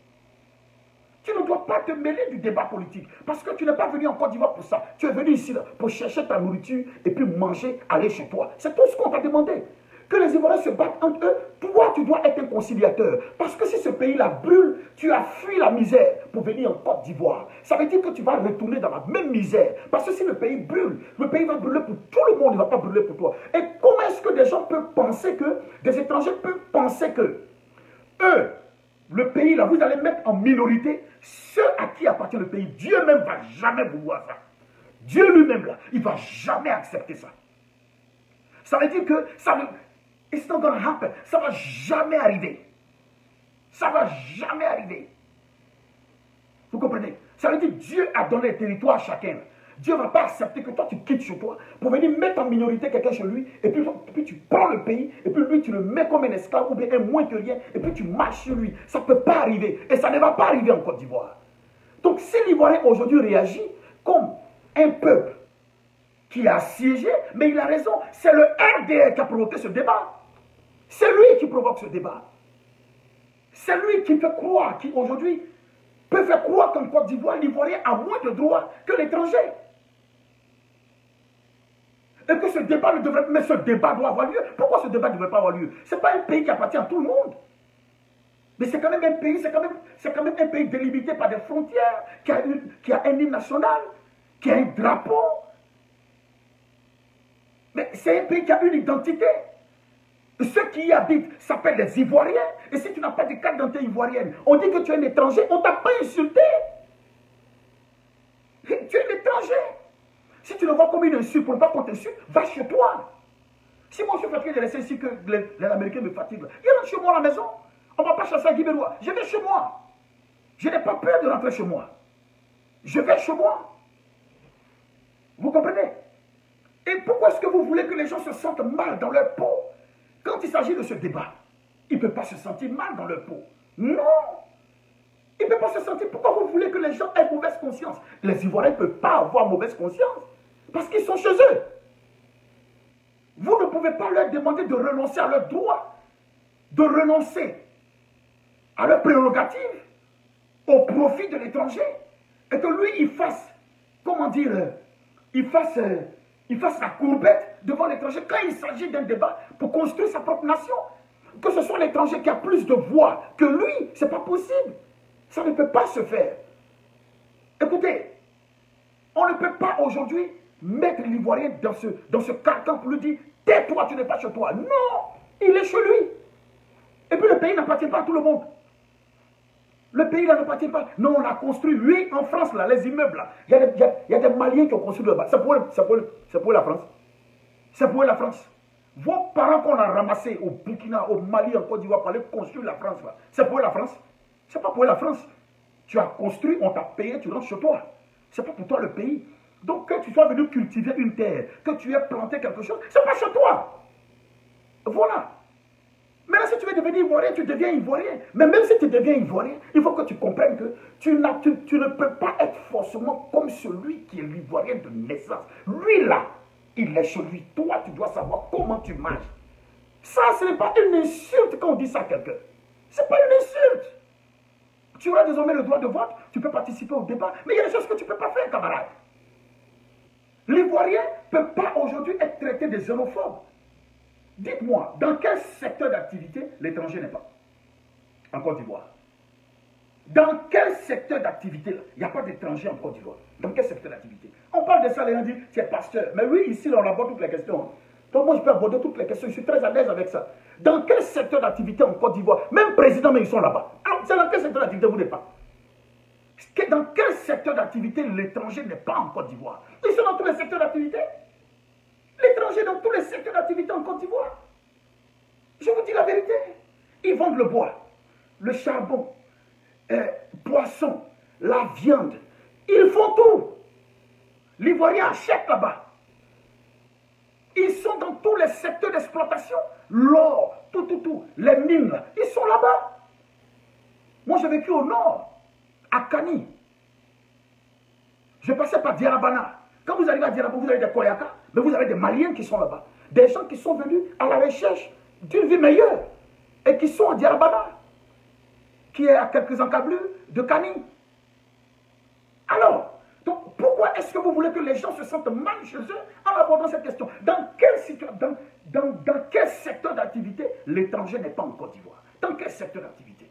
Tu ne dois pas te mêler du débat politique. Parce que tu n'es pas venu en Côte d'Ivoire pour ça. Tu es venu ici là, pour chercher ta nourriture et puis manger, aller chez toi. C'est tout ce qu'on t'a demandé. Que les Ivoiriens se battent entre eux, toi tu dois être un conciliateur. Parce que si ce pays-là brûle, tu as fui la misère pour venir en Côte d'Ivoire. Ça veut dire que tu vas retourner dans la même misère. Parce que si le pays brûle, le pays va brûler pour tout le monde, il ne va pas brûler pour toi. Et comment est-ce que des gens peuvent penser que, des étrangers peuvent penser que, eux, le pays là, vous allez mettre en minorité ceux à qui appartient le pays. Dieu même ne va jamais vouloir ça. Dieu lui-même là, il ne va jamais accepter ça. Ça veut dire que ça ne... It's not gonna happen. Ça ne va jamais arriver. Ça ne va jamais arriver. Vous comprenez? Ça veut dire que Dieu a donné le territoire à chacun. Dieu ne va pas accepter que toi tu quittes chez toi pour venir mettre en minorité quelqu'un chez lui et puis tu prends le pays et puis lui tu le mets comme un esclave ou bien un moins que rien et puis tu marches sur lui. Ça ne peut pas arriver et ça ne va pas arriver en Côte d'Ivoire. Donc si l'Ivoirien aujourd'hui réagit comme un peuple qui a assiégé, mais il a raison, c'est le RDR qui a provoqué ce débat. C'est lui qui provoque ce débat. C'est lui qui fait croire, qui aujourd'hui peut faire croire qu'en Côte d'Ivoire, l'Ivoirien a moins de droits que l'étranger. Et que ce débat ne devrait pas... Mais ce débat doit avoir lieu. Pourquoi ce débat ne devrait pas avoir lieu? Ce n'est pas un pays qui appartient à tout le monde. Mais c'est quand même un pays, c'est quand même un pays délimité par des frontières, qui a un hymne national, qui a un drapeau. Mais c'est un pays qui a une identité. Ceux qui y habitent s'appellent les Ivoiriens. Et si tu n'as pas de carte d'identité ivoirienne, on dit que tu es un étranger, on ne t'a pas insulté. Tu es un étranger. Si tu le vois comme une insulte pour ne pas qu'on t'insulte, va chez toi. Si moi je suis fatigué de laisser ici que les Américains me fatiguent, ils rentrent chez moi à la maison. On ne va pas chasser à Guibérois. Je vais chez moi. Je n'ai pas peur de rentrer chez moi. Je vais chez moi. Vous comprenez? Et pourquoi est-ce que vous voulez que les gens se sentent mal dans leur peau? Quand il s'agit de ce débat, ils ne peuvent pas se sentir mal dans leur peau. Non. Ils ne peuvent pas se sentir. Pourquoi vous voulez que les gens aient mauvaise conscience? Les Ivoiriens ne peuvent pas avoir mauvaise conscience. Parce qu'ils sont chez eux. Vous ne pouvez pas leur demander de renoncer à leurs droits, de renoncer à leurs prérogatives au profit de l'étranger. Et que lui, il fasse, comment dire, il fasse la courbette devant l'étranger quand il s'agit d'un débat pour construire sa propre nation. Que ce soit l'étranger qui a plus de voix que lui, ce n'est pas possible. Ça ne peut pas se faire. Écoutez, on ne peut pas aujourd'hui mettre l'Ivoirien dans ce carcan pour lui dire « tais-toi, tu n'es pas chez toi ». Non, il est chez lui. Et puis le pays n'appartient pas à tout le monde. Le pays n'appartient pas. Non, on a construit, oui, en France, là, les immeubles, là. Il y a des Maliens qui ont construit là-bas. C'est pour la France. C'est pour la France. Vos parents qu'on a ramassés au Burkina, au Mali, en Côte d'Ivoire, pour aller construire la France, là. C'est pour la France. C'est pas pour la France. Tu as construit, on t'a payé, tu rentres chez toi. C'est pas pour toi le pays. Donc que tu sois venu cultiver une terre, que tu aies planté quelque chose, c'est pas chez toi. Voilà. Maintenant, si tu veux devenir Ivoirien, tu deviens Ivoirien. Mais même si tu deviens Ivoirien, il faut que tu comprennes que tu ne peux pas être forcément comme celui qui est l'Ivoirien de naissance. Lui là, il est chez lui. Toi, tu dois savoir comment tu manges. Ça, ce n'est pas une insulte quand on dit ça à quelqu'un. Ce n'est pas une insulte. Tu auras désormais le droit de vote, tu peux participer au débat, mais il y a des choses que tu ne peux pas faire, camarade. L'Ivoirien ne peut pas aujourd'hui être traité de xénophobe. Dites-moi, dans quel secteur d'activité l'étranger n'est pas? En Côte d'Ivoire. Dans quel secteur d'activité il n'y a pas d'étranger en Côte d'Ivoire? Dans quel secteur d'activité? On parle de ça, les gens disent, c'est pasteur. Mais oui, ici, on aborde toutes les questions. Donc moi, je peux aborder toutes les questions. Je suis très à l'aise avec ça. Dans quel secteur d'activité en Côte d'Ivoire? Même président, mais ils sont là-bas. Alors, c'est dans quel secteur d'activité vous n'êtes pas? Dans quel secteur d'activité l'étranger n'est pas en Côte d'Ivoire? Ils sont dans tous les secteurs d'activité. L'étranger dans tous les secteurs d'activité en Côte d'Ivoire. Je vous dis la vérité. Ils vendent le bois, le charbon, poisson, la viande. Ils font tout. L'Ivoirien achète là-bas. Ils sont dans tous les secteurs d'exploitation. L'or, tout. Les mines, ils sont là-bas. Moi, j'ai vécu au nord, à Kani. Je passais par Diarabana. Quand vous arrivez à Diarabana, vous avez des Koyaka, mais vous avez des Maliens qui sont là-bas. Des gens qui sont venus à la recherche d'une vie meilleure et qui sont à Diarabana, qui est à quelques encablures de Kani. Alors, donc, pourquoi est-ce que vous voulez que les gens se sentent mal chez eux en abordant cette question? Dans quel secteur d'activité l'étranger n'est pas en Côte d'Ivoire? Dans quel secteur d'activité?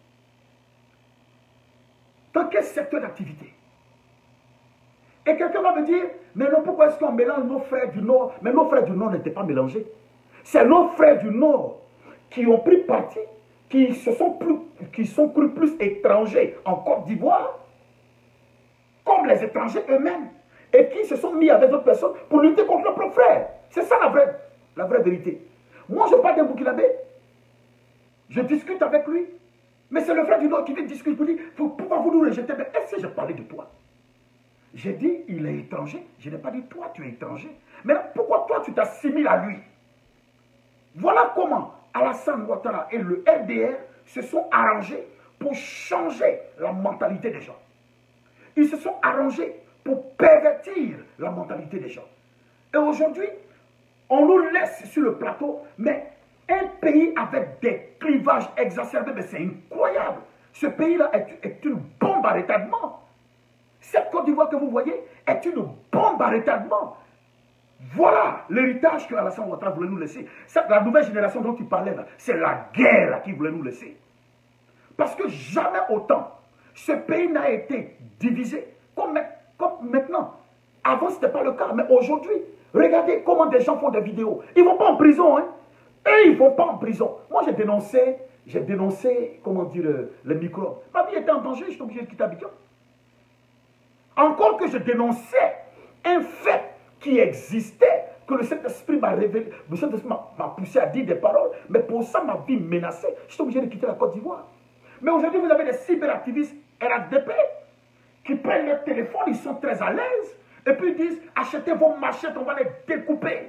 Dans quel secteur d'activité? Et quelqu'un va me dire, mais non, pourquoi est-ce qu'on mélange nos frères du Nord? Mais nos frères du Nord n'étaient pas mélangés. C'est nos frères du Nord qui ont pris parti, qui sont crus plus étrangers en Côte d'Ivoire, comme les étrangers eux-mêmes, et qui se sont mis avec d'autres personnes pour lutter contre leurs propres frères. C'est ça la vraie vérité. Moi, je parle d'un Burkinabé, je discute avec lui, mais c'est le frère du Nord qui vient discuter pour dire, pourquoi vous nous rejetez? Mais est-ce que j'ai parlé de toi? J'ai dit, il est étranger. Je n'ai pas dit, toi, tu es étranger. Mais pourquoi toi, tu t'assimiles à lui? Voilà comment Alassane Ouattara et le RDR se sont arrangés pour changer la mentalité des gens. Ils se sont arrangés pour pervertir la mentalité des gens. Et aujourd'hui, on nous laisse sur le plateau, mais un pays avec des clivages exacerbés, c'est incroyable. Ce pays-là est une bombe à retardement. Cette Côte d'Ivoire que vous voyez est une bombe à retardement. Voilà l'héritage que Alassane Ouattara voulait nous laisser. La nouvelle génération dont tu parlais, c'est la guerre qu'il voulait nous laisser. Parce que jamais autant ce pays n'a été divisé comme maintenant. Avant, ce n'était pas le cas, mais aujourd'hui, regardez comment des gens font des vidéos. Ils ne vont pas en prison, hein. Eux, ils ne vont pas en prison. Moi, j'ai dénoncé, comment dire, les microbes. Ma vie était en danger, j'étais obligé de quitter Abidjan. Encore que je dénonçais un fait qui existait que le Saint-Esprit m'a révélé, le Saint-Esprit m'a poussé à dire des paroles, mais pour ça, ma vie menacée, je suis obligé de quitter la Côte d'Ivoire. Mais aujourd'hui, vous avez des cyberactivistes RADP qui prennent leur téléphone, ils sont très à l'aise, et puis ils disent, achetez vos machettes, on va les découper.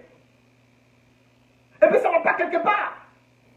Et puis ça ne va pas quelque part.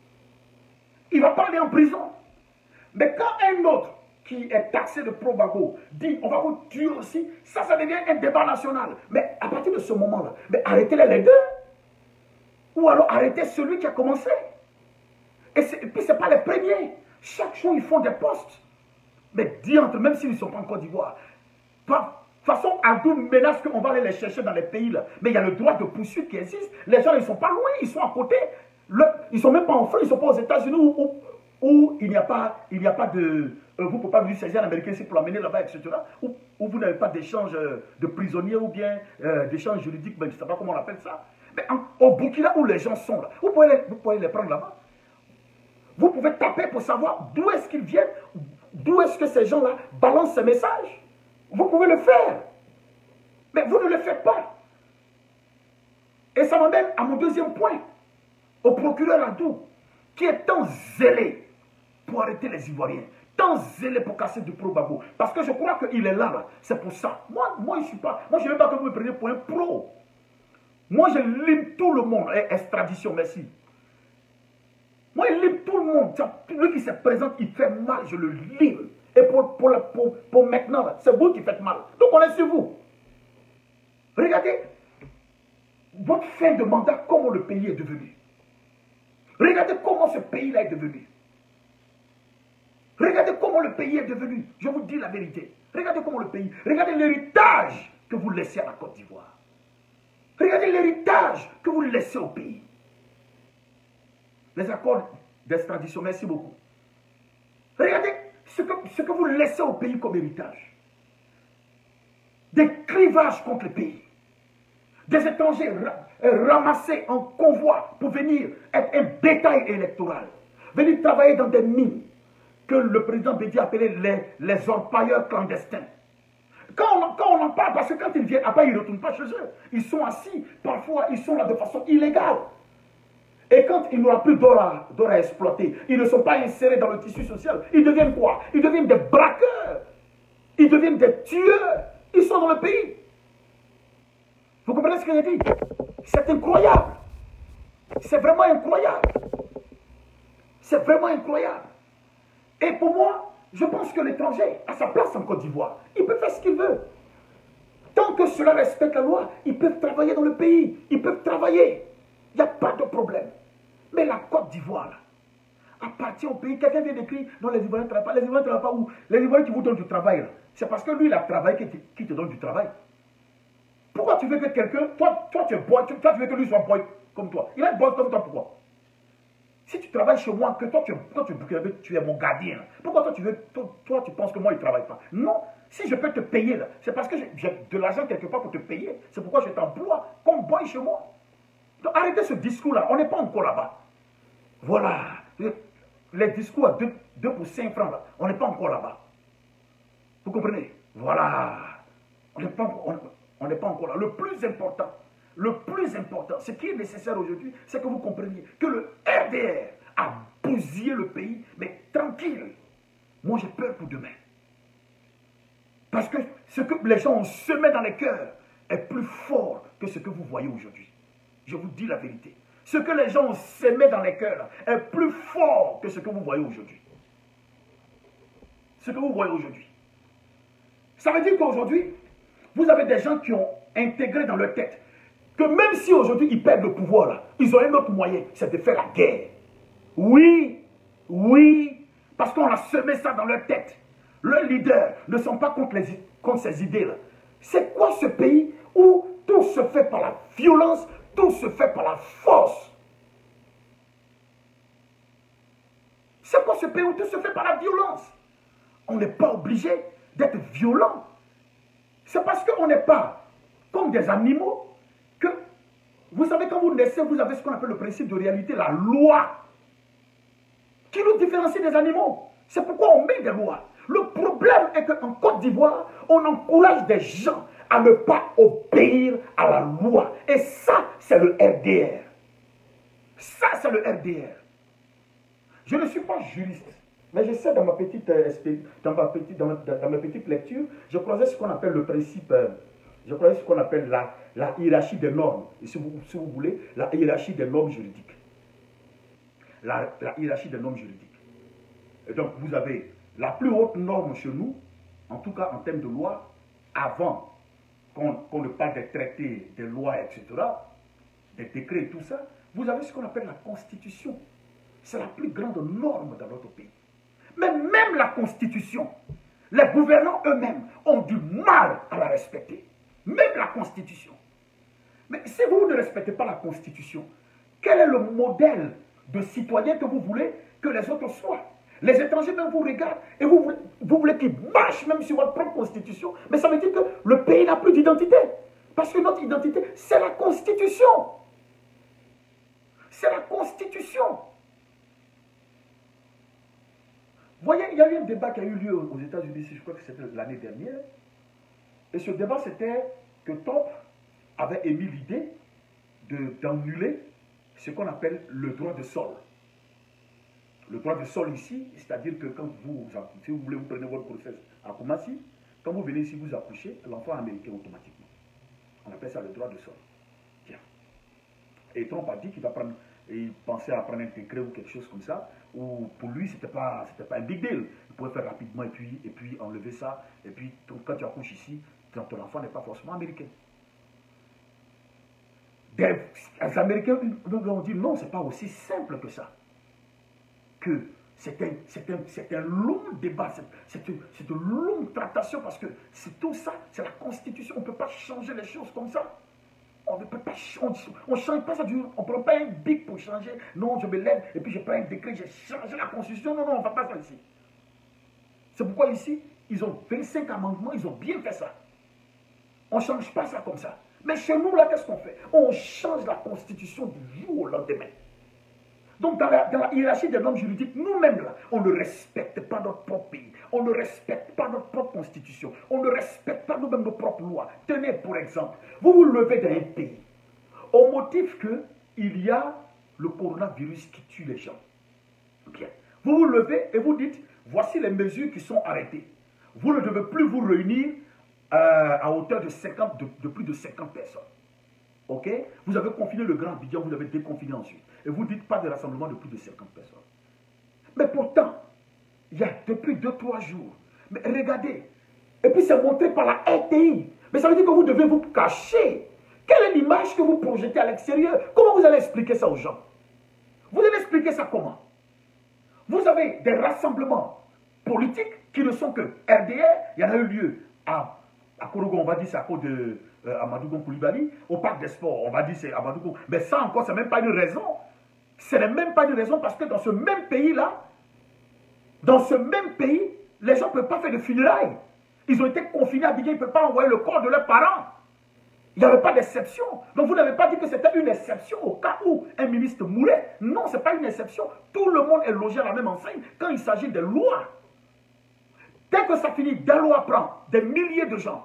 Il va pas aller en prison. Mais quand un autre qui est taxé de probago dit on va vous tuer aussi, ça devient un débat national. Mais à partir de ce moment-là, arrêtez-les les deux. Ou alors arrêtez celui qui a commencé. Et puis ce n'est pas les premiers. Chaque jour, ils font des postes. Mais diantre, même s'ils ne sont pas en Côte d'Ivoire. De toute façon, Abdou menace qu'on va aller les chercher dans les pays là. Mais il y a le droit de poursuite qui existe. Les gens, ils ne sont pas loin, ils sont à côté. Ils ne sont même pas en France, ils ne sont pas aux États-Unis où il n'y a pas de... vous ne pouvez pas venir saisir un Américain ici pour l'amener là-bas, etc. Où vous n'avez pas d'échange de prisonniers ou bien d'échange juridique, mais je ne sais pas comment on appelle ça. Mais au Burkina où les gens sont là, vous pouvez les prendre là-bas. Vous pouvez taper pour savoir d'où est-ce qu'ils viennent, d'où est-ce que ces gens-là balancent ces messages. Vous pouvez le faire. Mais vous ne le faites pas. Et ça m'amène à mon deuxième point. Au procureur Adou, qui est tant zélé pour arrêter les Ivoiriens, tant zélé pour casser du pro-babo. Parce que je crois qu'il est là, c'est pour ça. Moi, je ne suis pas... Moi, je ne veux pas que vous me preniez pour un pro. Moi, je lime tout le monde. Extradition, merci. Moi, je lime tout le monde. Lui qui se présente, il fait mal, je le lime. Et pour maintenant, c'est vous qui faites mal. Donc, on est sur vous. Regardez votre fin de mandat, comment le pays est devenu. Regardez comment ce pays-là est devenu. Regardez comment le pays est devenu. Je vous dis la vérité. Regardez comment le pays... Regardez l'héritage que vous laissez à la Côte d'Ivoire. Regardez l'héritage que vous laissez au pays. Les accords d'extradition, merci beaucoup. Regardez ce que vous laissez au pays comme héritage. Des clivages contre le pays. Des étrangers ramassés en convoi pour venir être un bétail électoral. Venir travailler dans des mines que le président Bédi appelait les orpailleurs clandestins. Quand on en parle, parce que quand ils viennent, après ils ne retournent pas chez eux. Ils sont assis, parfois ils sont là de façon illégale. Et quand il n'y aura plus d'or à exploiter, ils ne sont pas insérés dans le tissu social. Ils deviennent quoi? Ils deviennent des braqueurs. Ils deviennent des tueurs. Ils sont dans le pays. Vous comprenez ce que j'ai dit? C'est incroyable. C'est vraiment incroyable. C'est vraiment incroyable. Et pour moi, je pense que l'étranger a sa place en Côte d'Ivoire. Il peut faire ce qu'il veut. Tant que cela respecte la loi, ils peuvent travailler dans le pays. Ils peuvent travailler. Il n'y a pas de problème. Mais la Côte d'Ivoire, appartient au pays. Quelqu'un vient d'écrire, non, les Ivoiriens ne travaillent pas. Les Ivoiriens ne travaillent pas où? Les Ivoiriens qui vous donnent du travail, c'est parce que lui, il a travaillé qui te donne du travail. Pourquoi tu veux que quelqu'un, toi tu es boy, tu veux que lui soit boy comme toi? Il est boy comme toi, pourquoi? Si tu travailles chez moi, que toi tu es mon gardien, pourquoi toi tu penses que moi il ne travaille pas? Non, si je peux te payer là, c'est parce que j'ai de l'argent quelque part pour te payer. C'est pourquoi je t'emploie comme boy chez moi. Donc arrêtez ce discours-là, on n'est pas encore là-bas. Voilà, les discours à 2 pour 5 francs là, on n'est pas encore là-bas. Vous comprenez? Voilà, on n'est pas encore là. Le plus important, ce qui est nécessaire aujourd'hui, c'est que vous compreniez que le RDR a bousillé le pays, mais tranquille. Moi, j'ai peur pour demain. Parce que ce que les gens ont semé dans les cœurs est plus fort que ce que vous voyez aujourd'hui. Je vous dis la vérité. Ce que les gens ont semé dans les cœurs est plus fort que ce que vous voyez aujourd'hui. Ce que vous voyez aujourd'hui. Ça veut dire qu'aujourd'hui, vous avez des gens qui ont intégré dans leur tête que même si aujourd'hui ils perdent le pouvoir, là, ils ont un autre moyen, c'est de faire la guerre. Oui, parce qu'on a semé ça dans leur tête. Leurs leaders ne sont pas contre ces idées-là. C'est quoi ce pays où tout se fait par la violence, tout se fait par la force? C'est quoi ce pays où tout se fait par la violence? On n'est pas obligé d'être violent. C'est parce qu'on n'est pas comme des animaux que, vous savez, quand vous naissez, vous avez ce qu'on appelle le principe de réalité, la loi, qui nous différencie des animaux. C'est pourquoi on met des lois. Le problème est qu'en Côte d'Ivoire, on encourage des gens à ne pas obéir à la loi. Et ça, c'est le RDR. Ça, c'est le RDR. Je ne suis pas juriste, mais je sais dans ma petite, lecture, je croisais ce qu'on appelle le principe, je croisais ce qu'on appelle la hiérarchie des normes. Et si vous voulez, la hiérarchie des normes juridiques. La hiérarchie des normes juridiques. Et donc, vous avez la plus haute norme chez nous, en tout cas en termes de loi, avant qu'on ne parle des traités, des lois, etc., des décrets et tout ça, vous avez ce qu'on appelle la Constitution. C'est la plus grande norme dans notre pays. Mais même la Constitution, les gouvernants eux-mêmes ont du mal à la respecter. Même la Constitution. Mais si vous ne respectez pas la Constitution, quel est le modèle de citoyen que vous voulez que les autres soient? Les étrangers même vous regardent et vous voulez qu'ils marchent même sur votre propre Constitution. Mais ça veut dire que le pays n'a plus d'identité. Parce que notre identité, c'est la Constitution. C'est la Constitution. Vous voyez, il y a eu un débat qui a eu lieu aux États-Unis, je crois que c'était l'année dernière. Et ce débat, c'était que Trump avait émis l'idée d'annuler ce qu'on appelle le droit de sol. Le droit de sol ici, c'est-à-dire que quand si vous voulez, vous prenez votre grossesse à Koumassi, quand vous venez ici, vous accouchez, l'enfant est américain automatiquement. On appelle ça le droit de sol. Tiens. Et Trump a dit qu'il va prendre, il pensait à prendre un décret ou quelque chose comme ça, où pour lui, c'était pas un big deal. Il pouvait faire rapidement et puis enlever ça. Et puis, quand tu accouches ici, ton enfant n'est pas forcément américain. Les Américains nous ont dit non, c'est pas aussi simple que ça. Que c'est un long débat, c'est une longue tractation parce que c'est tout ça, c'est la Constitution. On ne peut pas changer les choses comme ça. On ne peut pas changer, on ne change pas ça, on ne prend pas un bic pour changer. Non, je me lève et puis je prends un décret, j'ai changé la Constitution. Non, non, on ne va pas ça ici. C'est pourquoi ici, ils ont 25 amendements, ils ont bien fait ça. On ne change pas ça comme ça. Mais chez nous, là, qu'est-ce qu'on fait? On change la Constitution du jour au lendemain. Donc, dans la hiérarchie des normes juridiques, nous-mêmes, là, on ne respecte pas notre propre pays. On ne respecte pas notre propre constitution. On ne respecte pas nous-mêmes nos propres lois. Tenez, pour exemple, vous vous levez dans un pays au motif qu'il y a le coronavirus qui tue les gens. Bien. Vous vous levez et vous dites, voici les mesures qui sont arrêtées. Vous ne devez plus vous réunir à hauteur de plus de 50 personnes. Ok? Vous avez confiné le Grand Abidjan, vous l'avez déconfiné ensuite. Et vous dites pas de rassemblement de plus de 50 personnes. Mais pourtant, il y a depuis 2-3 jours. Mais regardez. Et puis c'est montré par la RTI. Mais ça veut dire que vous devez vous cacher. Quelle est l'image que vous projetez à l'extérieur? Comment vous allez expliquer ça aux gens? Vous allez expliquer ça comment? Vous avez des rassemblements politiques qui ne sont que RDR. Il y en a eu lieu à Korogo, on va dire c'est à cause de Amadou Gon Coulibaly. Au Parc des Sports, on va dire c'est Amadou Gon. Mais ça encore, ce n'est même pas une raison. Ce n'est même pas une raison parce que dans ce même pays-là, les gens ne peuvent pas faire de funérailles. Ils ont été confinés à Abidjan, ils ne peuvent pas envoyer le corps de leurs parents. Il n'y avait pas d'exception. Donc vous n'avez pas dit que c'était une exception au cas où un ministre mourait. Non, ce n'est pas une exception. Tout le monde est logé à la même enseigne quand il s'agit de lois. Dès que ça finit, des lois prennent des milliers de gens.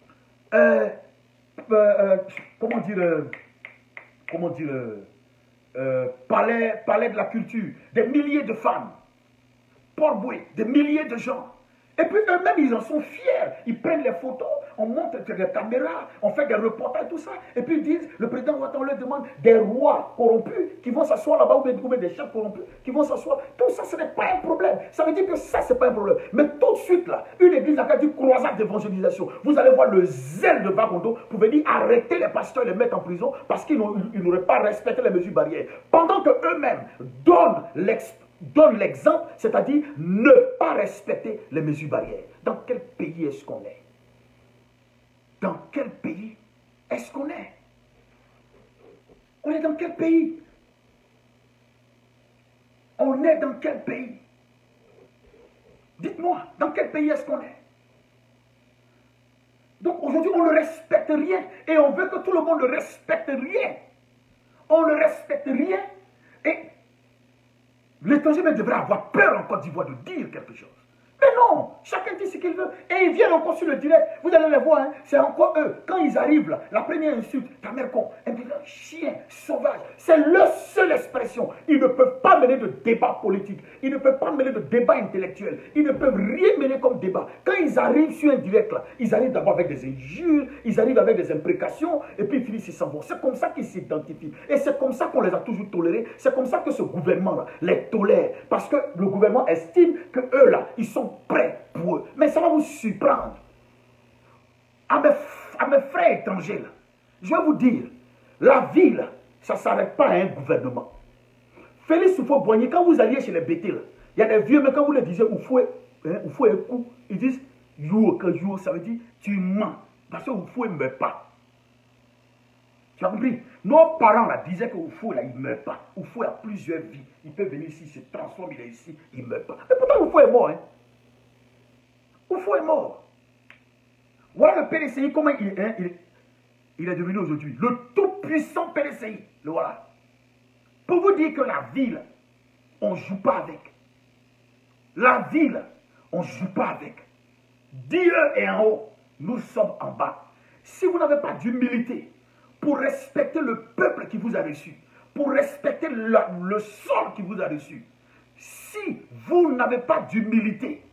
Palais de la culture, des milliers de femmes. Port-Boué, des milliers de gens. Et puis eux-mêmes, ils en sont fiers. Ils prennent les photos, on monte les caméras, on fait des reportages, tout ça. Et puis ils disent, le président Ouattara leur demande des rois corrompus qui vont s'asseoir là-bas, ou bien des chefs corrompus qui vont s'asseoir. Tout ça, ce n'est pas un problème. Ça veut dire que ça, ce n'est pas un problème. Mais tout de suite, là, une église a dit croisade d'évangélisation. Vous allez voir le zèle de Bagondo pour venir arrêter les pasteurs et les mettre en prison parce qu'ils n'auraient pas respecté les mesures barrières. Pendant qu'eux-mêmes donnent l'exemple, c'est-à-dire ne pas respecter les mesures barrières. Dans quel pays est-ce qu'on est? Dans quel pays est-ce qu'on est? On est dans quel pays? On est dans quel pays? Dites-moi, dans quel pays est-ce qu'on est? Donc aujourd'hui, on ne respecte rien et on veut que tout le monde ne respecte rien. On ne respecte rien et l'étranger devrait avoir peur en Côte d'Ivoire de dire quelque chose. Mais non, chacun dit ce qu'il veut. Et ils viennent encore sur le direct. Vous allez les voir, hein, c'est encore eux. Quand ils arrivent là, la première insulte, ta mère con, un chien, sauvage. C'est leur seule expression. Ils ne peuvent pas mener de débat politique. Ils ne peuvent pas mener de débat intellectuel. Ils ne peuvent rien mener comme débat. Quand ils arrivent sur un direct là, ils arrivent d'abord avec des injures, ils arrivent avec des imprécations, et puis ils finissent, ils s'en vont. C'est comme ça qu'ils s'identifient. Et c'est comme ça qu'on les a toujours tolérés. C'est comme ça que ce gouvernement là les tolère. Parce que le gouvernement estime que eux là, ils sont prêts pour eux. Mais ça va vous surprendre. À mes frères étrangers, là, je vais vous dire, la vie, là, ça ne s'arrête pas à un gouvernement. Félix Houphouët-Boigny, quand vous alliez chez les BT, là, il y a des vieux, mais quand vous les disiez, Houphouët est coup, ils disent, you, ça veut dire, tu mens. Parce que Houphouët ne meurt pas. Tu as compris? Nos parents là, disaient que Houphouët, là, il ne meurt pas. Houphouët a plusieurs vies. Il peut venir ici, il se transforme, il est ici, il ne meurt pas. Mais pourtant, Houphouët est mort. Hein? Houphouët est mort. Voilà le PDCI, comment il est devenu aujourd'hui. Le tout-puissant PDCI. Le voilà. Pour vous dire que la ville, on ne joue pas avec. La ville, on ne joue pas avec. Dieu est en haut, nous sommes en bas. Si vous n'avez pas d'humilité pour respecter le peuple qui vous a reçu, pour respecter le sol qui vous a reçu, si vous n'avez pas d'humilité,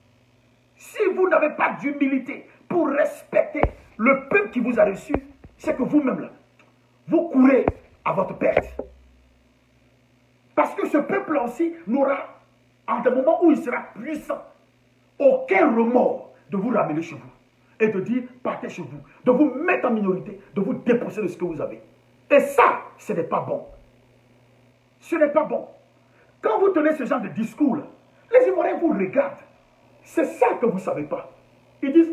pour respecter le peuple qui vous a reçu, c'est que vous-même là, vous courez à votre perte. Parce que ce peuple aussi n'aura, en des moments où il sera puissant, aucun remords de vous ramener chez vous et de dire partez chez vous, de vous mettre en minorité, de vous déposer de ce que vous avez. Et ça, ce n'est pas bon. Ce n'est pas bon. Quand vous tenez ce genre de discours là, les Ivoiriens vous regardent. C'est ça que vous ne savez pas. Ils disent,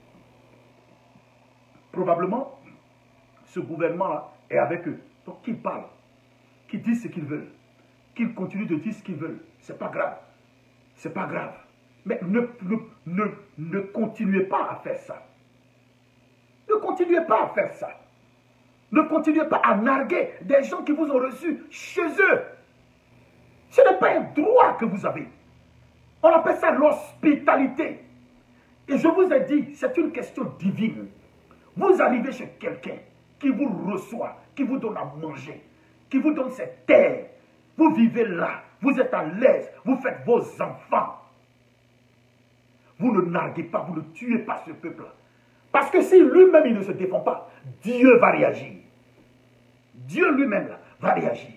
probablement, ce gouvernement-là est avec eux. Donc qu'ils parlent, qu'ils disent ce qu'ils veulent, qu'ils continuent de dire ce qu'ils veulent. Ce n'est pas grave. Ce n'est pas grave. Mais ne continuez pas à faire ça. Ne continuez pas à faire ça. Ne continuez pas à narguer des gens qui vous ont reçus chez eux. Ce n'est pas un droit que vous avez. On appelle ça l'hospitalité. Et je vous ai dit, c'est une question divine. Vous arrivez chez quelqu'un qui vous reçoit, qui vous donne à manger, qui vous donne ses terres. Vous vivez là, vous êtes à l'aise, vous faites vos enfants. Vous ne narguez pas, vous ne tuez pas ce peuple-là. Parce que si lui-même il ne se défend pas, Dieu va réagir. Dieu lui-même va réagir.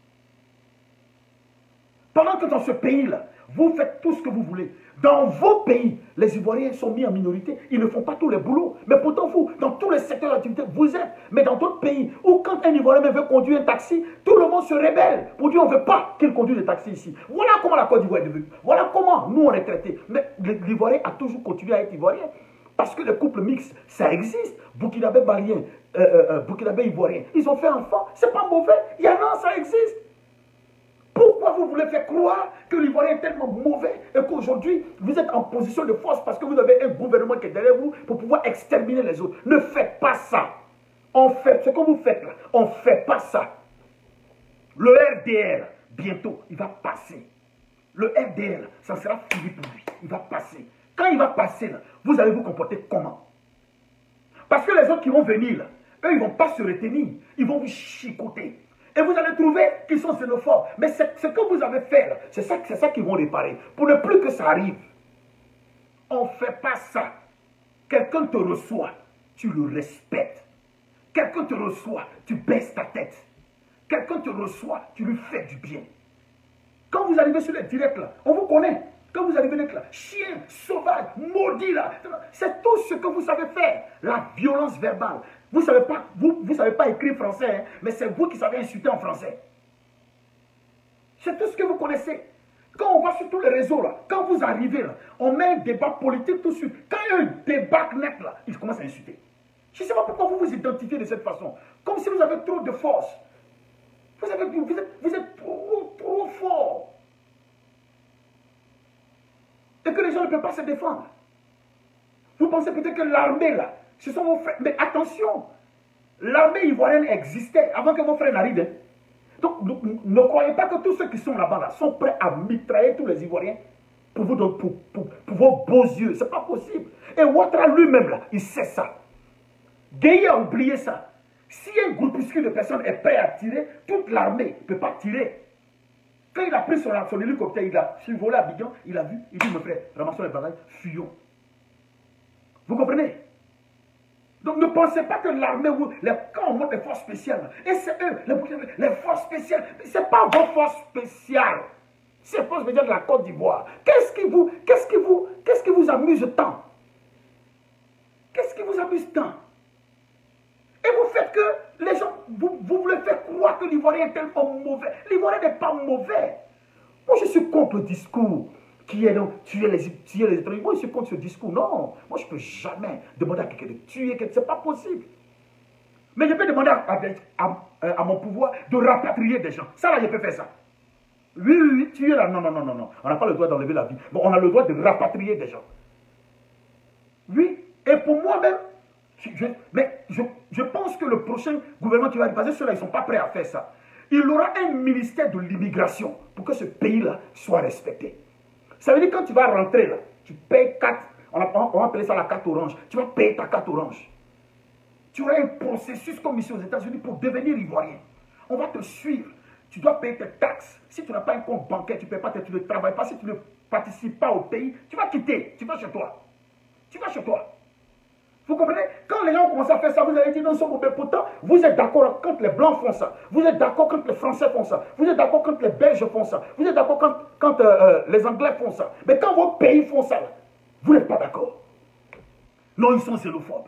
Pendant que dans ce pays-là, vous faites tout ce que vous voulez. Dans vos pays, les Ivoiriens sont mis en minorité. Ils ne font pas tous les boulots. Mais pourtant, vous, dans tous les secteurs d'activité, vous êtes. Mais dans d'autres pays, où quand un Ivoirien veut conduire un taxi, tout le monde se rébelle. Pour dire, on ne veut pas qu'il conduise le taxi ici. Voilà comment la Côte d'Ivoire est devenue. Voilà comment nous, on est traités. Mais l'Ivoirien a toujours continué à être Ivoirien. Parce que les couples mixtes, ça existe. Burkinabé Malien, Burkinabé Ivoirien, ils ont fait enfant. C'est pas mauvais. Il y en a, ça existe. Pourquoi vous voulez faire croire que l'Ivoirien est tellement mauvais et qu'aujourd'hui, vous êtes en position de force parce que vous avez un gouvernement qui est derrière vous pour pouvoir exterminer les autres? Ne faites pas ça. On fait ce que vous faites là. On ne fait pas ça. Le RDR, bientôt, il va passer. Le RDR, ça sera fini pour lui. Il va passer. Quand il va passer, là, vous allez vous comporter comment? Parce que les autres qui vont venir, là, eux, ils ne vont pas se retenir. Ils vont vous chicoter. Et vous allez trouver qu'ils sont xénophobes. Mais ce que vous avez fait, c'est ça qu'ils vont réparer. Pour ne plus que ça arrive. On ne fait pas ça. Quelqu'un te reçoit, tu le respectes. Quelqu'un te reçoit, tu baisses ta tête. Quelqu'un te reçoit, tu lui fais du bien. Quand vous arrivez sur les directs là, on vous connaît. Quand vous arrivez là, chien, sauvage, maudit là, c'est tout ce que vous savez faire. La violence verbale. Vous ne savez pas, vous savez pas écrire français, hein, mais c'est vous qui savez insulter en français. C'est tout ce que vous connaissez. Quand on va sur tous les réseaux là, quand vous arrivez là, on met un débat politique tout de suite. Quand il y a un débat net là, ils commencent à insulter. Je ne sais pas pourquoi vous vous identifiez de cette façon. Comme si vous avez trop de force. Vous êtes trop fort. Et que les gens ne peuvent pas se défendre. Vous pensez peut-être que l'armée là, ce sont vos frères. Mais attention, l'armée ivoirienne existait avant que vos frères n'arrivent. Donc ne croyez pas que tous ceux qui sont là-bas là, sont prêts à mitrailler tous les Ivoiriens. pour vos beaux yeux. Ce n'est pas possible. Et Ouattara lui-même, là, il sait ça. Gueye a oublié ça. Si un groupuscule de personnes est prêt à tirer, toute l'armée ne peut pas tirer. Quand il a pris son hélicoptère, il a survolé Abidjan, il a vu, il dit, mon frère, ramassons les bagages, fuyons. Vous comprenez? Donc ne pensez pas que l'armée, quand on monte les forces spéciales, et c'est eux, les forces spéciales, ce n'est pas vos forces spéciales. C'est les forces spéciales de la Côte d'Ivoire. Qu'est-ce qui vous amuse tant? Qu'est-ce qui vous amuse tant? Et vous faites que les gens, vous voulez faire croire que l'Ivoirien est tellement mauvais. L'Ivoirien n'est pas mauvais. Moi, je suis contre le discours qui est donc tuer les étrangers. Moi, je suis contre ce discours. Non, moi, je ne peux jamais demander à quelqu'un de tuer quelqu'un. Ce n'est pas possible. Mais je peux demander à mon pouvoir de rapatrier des gens. Ça, là, je peux faire ça. Oui, tuer là. Non. On n'a pas le droit d'enlever la vie. Bon, on a le droit de rapatrier des gens. Oui, et pour moi-même, je pense que le prochain gouvernement qui va passer, ceux-là, ils ne sont pas prêts à faire ça. Il aura un ministère de l'immigration pour que ce pays-là soit respecté. Ça veut dire que quand tu vas rentrer là, tu payes 4, on va appeler ça la carte orange, tu vas payer ta carte orange. Tu auras un processus comme ici aux États-Unis pour devenir ivoirien. On va te suivre. Tu dois payer tes taxes. Si tu n'as pas un compte bancaire, tu ne payes pas, tu ne travailles pas, si tu ne participes pas au pays, tu vas quitter, tu vas chez toi. Tu vas chez toi. Vous comprenez? Quand les gens ont commencé à faire ça, vous allez dire non, mais pourtant, vous êtes d'accord quand les Blancs font ça. Vous êtes d'accord quand les Français font ça. Vous êtes d'accord quand les Belges font ça. Vous êtes d'accord quand les Anglais font ça. Mais quand vos pays font ça, vous n'êtes pas d'accord. Non, ils sont xénophobes.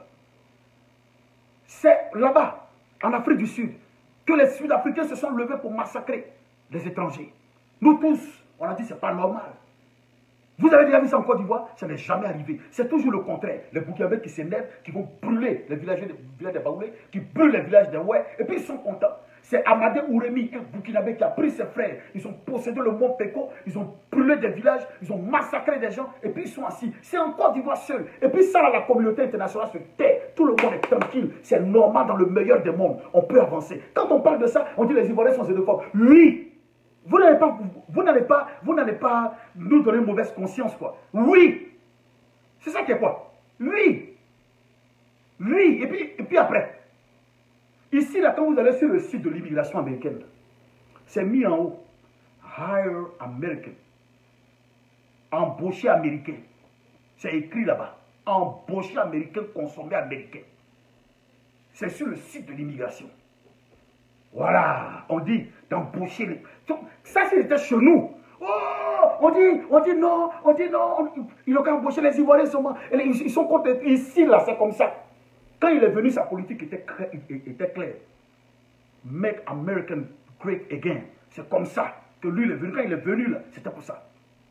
C'est là-bas, en Afrique du Sud, que les Sud-Africains se sont levés pour massacrer les étrangers. Nous tous, on a dit c'est pas normal. Vous avez déjà vu ça en Côte d'Ivoire? Ça n'est jamais arrivé. C'est toujours le contraire. Les Burkinabés qui s'énervent, qui vont brûler les villages des Baoulés, qui brûlent les villages des Ouai, et puis ils sont contents. C'est Amadé Ouremi, un Burkinabé qui a pris ses frères. Ils ont possédé le mont Péco, ils ont brûlé des villages, ils ont massacré des gens, et puis ils sont assis. C'est en Côte d'Ivoire seul. Et puis ça, la communauté internationale se tait. Tout le monde est tranquille. C'est normal dans le meilleur des mondes. On peut avancer. Quand on parle de ça, on dit les Ivoiriens sont xénophobes. Oui! Vous n'allez pas nous donner une mauvaise conscience, quoi. Oui. C'est ça qui est quoi? Oui. Oui. Et puis après. Ici, là, quand vous allez sur le site de l'immigration américaine, c'est mis en haut. Hire American. Embauché américain. C'est écrit là-bas. Embauché américain, consommé américain. C'est sur le site de l'immigration. Voilà, on dit d'embaucher les... Ça, c'était chez nous. Oh, on dit non, ils n'ont qu'à embaucher les Ivoiriens seulement. Ils sont contre... Ici, là, c'est comme ça. Quand il est venu, sa politique était claire. Make American great again. C'est comme ça que lui, il est venu. Quand il est venu, là, c'était pour ça.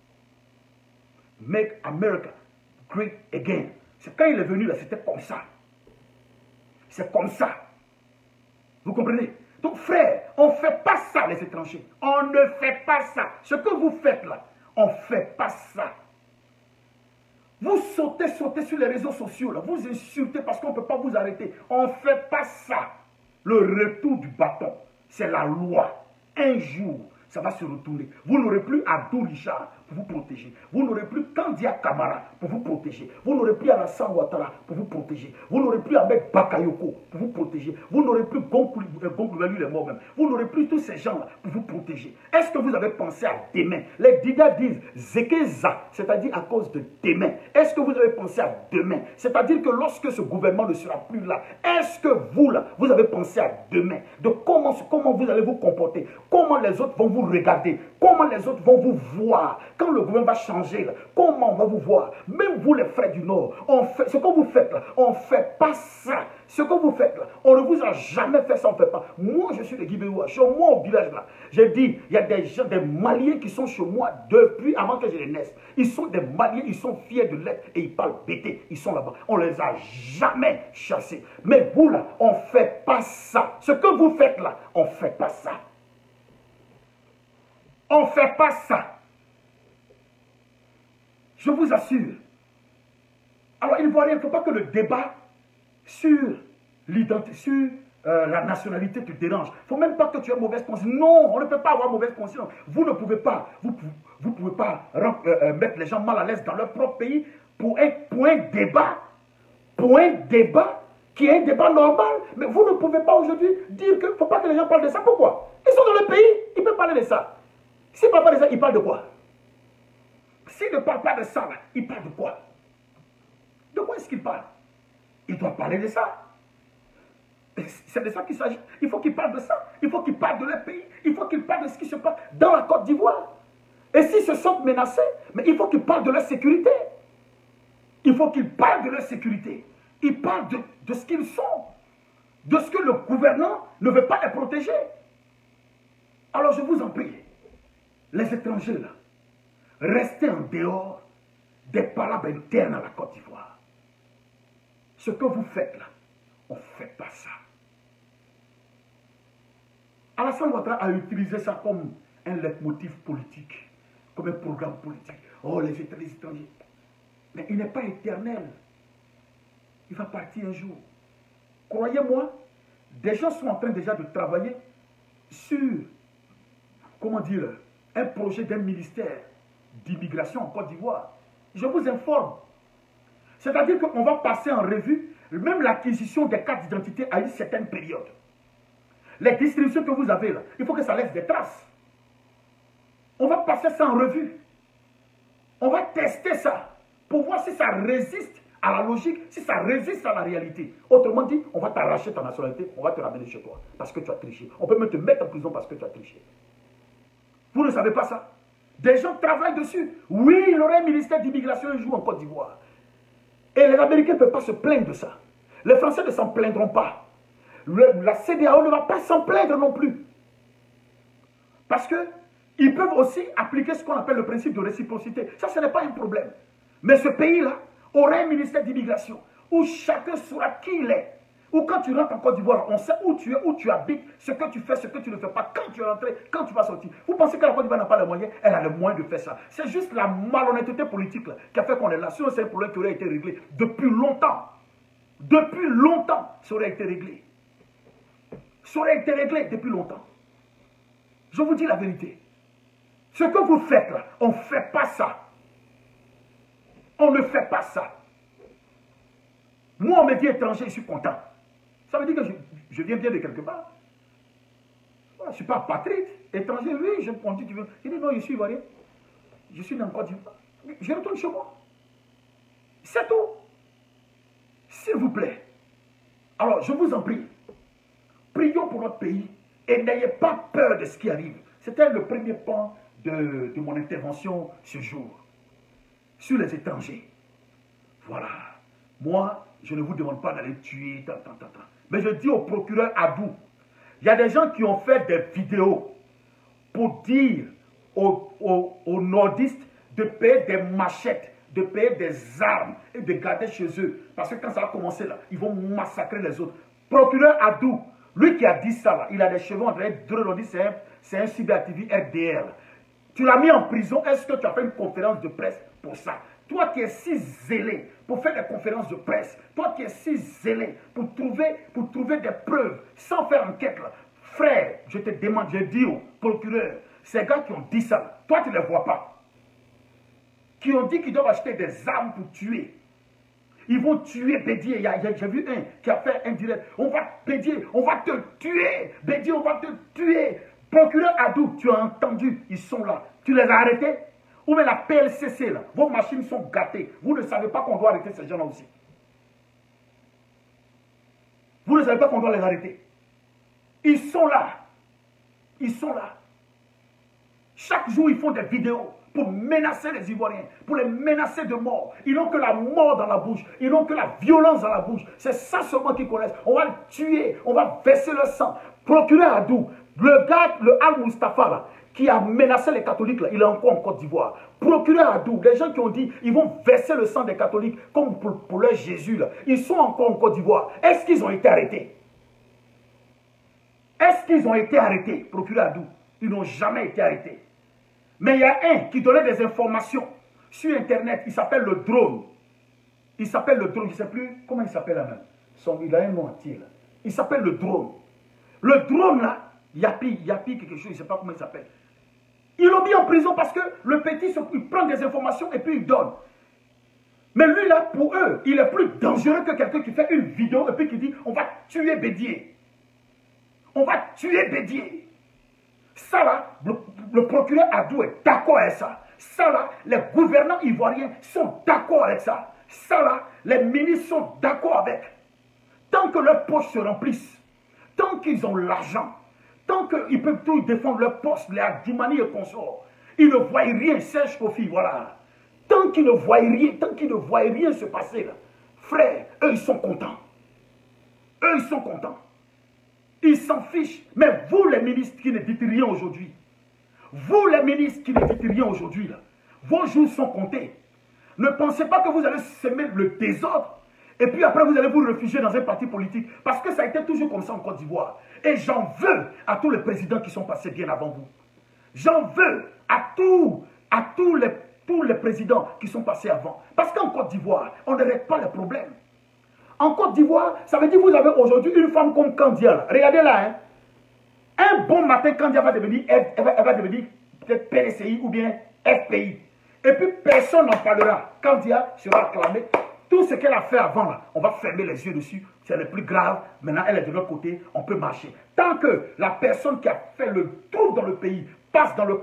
Make America great again. C'est quand il est venu, là, c'était comme ça. C'est comme ça. Vous comprenez? Donc frère, on ne fait pas ça les étrangers. On ne fait pas ça. Ce que vous faites là, on ne fait pas ça. Vous sautez sur les réseaux sociaux, là. Vous insultez parce qu'on ne peut pas vous arrêter. On ne fait pas ça. Le retour du bâton, c'est la loi. Un jour, ça va se retourner. Vous n'aurez plus Abdou Richard pour vous protéger. Vous n'aurez plus Kandia Kamara pour vous protéger. Vous n'aurez plus Alassane Ouattara pour vous protéger. Vous n'aurez plus Ahmed Bakayoko pour vous protéger. Vous n'aurez plus Gongoulou les morts même. Vous n'aurez plus tous ces gens-là pour vous protéger. Est-ce que vous avez pensé à demain? Les Dida disent Zekeza, c'est-à-dire à cause de demain. Est-ce que vous avez pensé à demain? C'est-à-dire que lorsque ce gouvernement ne sera plus là, est-ce que vous, là, vous avez pensé à demain? De comment vous allez vous comporter? Comment les autres vont vous regarder? Comment les autres vont vous voir? Quand le gouvernement va changer, là, comment on va vous voir? Même vous, les frères du Nord, ce que vous faites là, on ne fait pas ça. Ce que vous faites là, on ne vous a jamais fait ça, on ne fait pas. Moi, je suis de Guibéoua, chez moi au village là. J'ai dit, il y a des gens, des Maliens qui sont chez moi depuis avant que je les naisse. Ils sont des Maliens, ils sont fiers de l'être et ils parlent bêté. Ils sont là-bas. On ne les a jamais chassés. Mais vous là, on ne fait pas ça. Ce que vous faites là, on ne fait pas ça. On ne fait pas ça. Je vous assure. Alors, il ne faut pas que le débat sur l'identité, sur la nationalité te dérange. Il ne faut même pas que tu aies mauvaise conscience. Non, on ne peut pas avoir mauvaise conscience. Vous ne pouvez pas, vous pouvez pas mettre les gens mal à l'aise dans leur propre pays pour un débat. Pour un débat qui est un débat normal. Mais vous ne pouvez pas aujourd'hui dire qu'il ne faut pas que les gens parlent de ça. Pourquoi? Ils sont dans le pays, ils peuvent parler de ça. S'ils ne parlent pas de ça, ils parlent de quoi? S'ils ne parlent pas de ça, là, ils parlent de quoi? De quoi est-ce qu'ils parlent? Ils doivent parler de ça. C'est de ça qu'il s'agit. Il faut qu'ils parlent de ça. Il faut qu'ils parlent de leur pays. Il faut qu'ils parlent de ce qui se passe dans la Côte d'Ivoire. Et s'ils se sentent menacés, mais il faut qu'ils parlent de leur sécurité. Il faut qu'ils parlent de leur sécurité. Ils parlent de ce qu'ils sont. De ce que le gouvernement ne veut pas les protéger. Alors je vous en prie, les étrangers là, restez en dehors des palabres internes à la Côte d'Ivoire. Ce que vous faites là, on ne fait pas ça. Alassane Ouattara a utilisé ça comme un leitmotiv politique, comme un programme politique. Oh, les étrangers. Mais il n'est pas éternel. Il va partir un jour. Croyez-moi, des gens sont en train déjà de travailler sur, comment dire, un projet d'un ministère d'immigration en Côte d'Ivoire. Je vous informe. C'est-à-dire qu'on va passer en revue même l'acquisition des cartes d'identité à une certaine période. Les distributions que vous avez là, il faut que ça laisse des traces. On va passer ça en revue. On va tester ça pour voir si ça résiste à la logique, si ça résiste à la réalité. Autrement dit, on va t'arracher ta nationalité, on va te ramener chez toi parce que tu as triché. On peut même te mettre en prison parce que tu as triché. Vous ne savez pas ça? Des gens travaillent dessus. Oui, il y aurait un ministère d'immigration un jour en Côte d'Ivoire. Et les Américains ne peuvent pas se plaindre de ça. Les Français ne s'en plaindront pas. La CEDEAO ne va pas s'en plaindre non plus. Parce qu'ils peuvent aussi appliquer ce qu'on appelle le principe de réciprocité. Ça, ce n'est pas un problème. Mais ce pays-là aurait un ministère d'immigration où chacun saura qui il est. Ou quand tu rentres en Côte d'Ivoire, on sait où tu es, où tu habites, ce que tu fais, ce que tu ne fais pas, quand tu es rentré, quand tu vas sortir. Vous pensez que la Côte d'Ivoire n'a pas les moyens? Elle a les moyens de faire ça. C'est juste la malhonnêteté politique là, qui a fait qu'on est là. Sinon, c'est un problème qui aurait été réglé depuis longtemps. Depuis longtemps, ça aurait été réglé. Ça aurait été réglé depuis longtemps. Je vous dis la vérité. Ce que vous faites là, on ne fait pas ça. On ne fait pas ça. Moi, on me dit étranger, je suis content. Ça veut dire que je viens bien de quelque part. Voilà, je ne suis pas apatride. Étranger, oui, je me conduis. Je dis non, je suis ivoirien. Je suis dans le Côte d'Ivoire. Je retourne chez moi. C'est tout. S'il vous plaît. Alors, je vous en prie. Prions pour notre pays et n'ayez pas peur de ce qui arrive. C'était le premier point de mon intervention ce jour. Sur les étrangers. Voilà. Moi, je ne vous demande pas d'aller tuer, mais je dis au procureur Adou, il y a des gens qui ont fait des vidéos pour dire aux nordistes de payer des machettes, de payer des armes et de garder chez eux. Parce que quand ça va commencer là, ils vont massacrer les autres. Procureur Adou, lui qui a dit ça là, il a des cheveux en train de dire c'est un cyberactiviste RDR. Tu l'as mis en prison, est-ce que tu as fait une conférence de presse pour ça? Toi qui es si zélé pour faire des conférences de presse, toi qui es si zélé pour trouver des preuves sans faire enquête là, frère, je te demande, je dis au procureur, ces gars qui ont dit ça, toi tu ne les vois pas. Qui ont dit qu'ils doivent acheter des armes pour tuer. Ils vont tuer Bédier. J'ai vu un qui a fait un direct. On va Bédier, on va te tuer. Bédier, on va te tuer. Procureur Adou, tu as entendu, ils sont là. Tu les as arrêtés? Ou bien la PLCC, là, vos machines sont gâtées. Vous ne savez pas qu'on doit arrêter ces gens-là aussi. Vous ne savez pas qu'on doit les arrêter. Ils sont là. Ils sont là. Chaque jour, ils font des vidéos pour menacer les Ivoiriens, pour les menacer de mort. Ils n'ont que la mort dans la bouche. Ils n'ont que la violence dans la bouche. C'est ça seulement qu'ils connaissent. On va le tuer. On va verser le sang. Procureur Adou, le gars, le Al-Mustafa, là, qui a menacé les catholiques, là, il est encore en Côte d'Ivoire. Procureur Adou, les gens qui ont dit ils vont verser le sang des catholiques comme pour leur Jésus, là, ils sont encore en Côte d'Ivoire. Est-ce qu'ils ont été arrêtés? Est-ce qu'ils ont été arrêtés, procureur Adou? Ils n'ont jamais été arrêtés. Mais il y a un qui donnait des informations sur Internet, il s'appelle le drone. Il s'appelle le drone, je ne sais plus comment il s'appelle là même. Il a un nom entier là. Il s'appelle le drone. Le drone là, Yapi quelque chose, je ne sais pas comment il s'appelle. Ils l'ont mis en prison parce que le petit, il prend des informations et puis il donne. Mais lui là, pour eux, il est plus dangereux que quelqu'un qui fait une vidéo et puis qui dit, on va tuer Bédier. On va tuer Bédier. Ça là, le procureur Adou est d'accord avec ça. Ça là, les gouvernants ivoiriens sont d'accord avec ça. Ça là, les ministres sont d'accord avec. Tant que leurs poches se remplissent, tant qu'ils ont l'argent, tant qu'ils peuvent tout défendre leur poste, les Adjoumani et consorts, ils ne voient rien, Serge Kofi, voilà. Tant qu'ils ne voient rien se passer là, frère, eux ils sont contents. Eux ils sont contents. Ils s'en fichent. Mais vous les ministres qui ne dites rien aujourd'hui, vous les ministres qui ne dites rien aujourd'hui là, vos jours sont comptés. Ne pensez pas que vous allez semer le désordre et puis après vous allez vous réfugier dans un parti politique. Parce que ça a été toujours comme ça en Côte d'Ivoire. Et j'en veux à tous les présidents qui sont passés bien avant vous. J'en veux à tous les présidents qui sont passés avant. Parce qu'en Côte d'Ivoire, on ne règle pas les problèmes. En Côte d'Ivoire, ça veut dire que vous avez aujourd'hui une femme comme Kandia. Regardez là, hein. Un bon matin, Kandia va devenir, elle va devenir peut-être PDCI ou bien FPI. Et puis personne n'en parlera. Kandia sera acclamée. Tout ce qu'elle a fait avant, là, on va fermer les yeux dessus. C'est le plus grave. Maintenant, elle est de l'autre côté. On peut marcher. Tant que la personne qui a fait le trou dans le pays passe dans le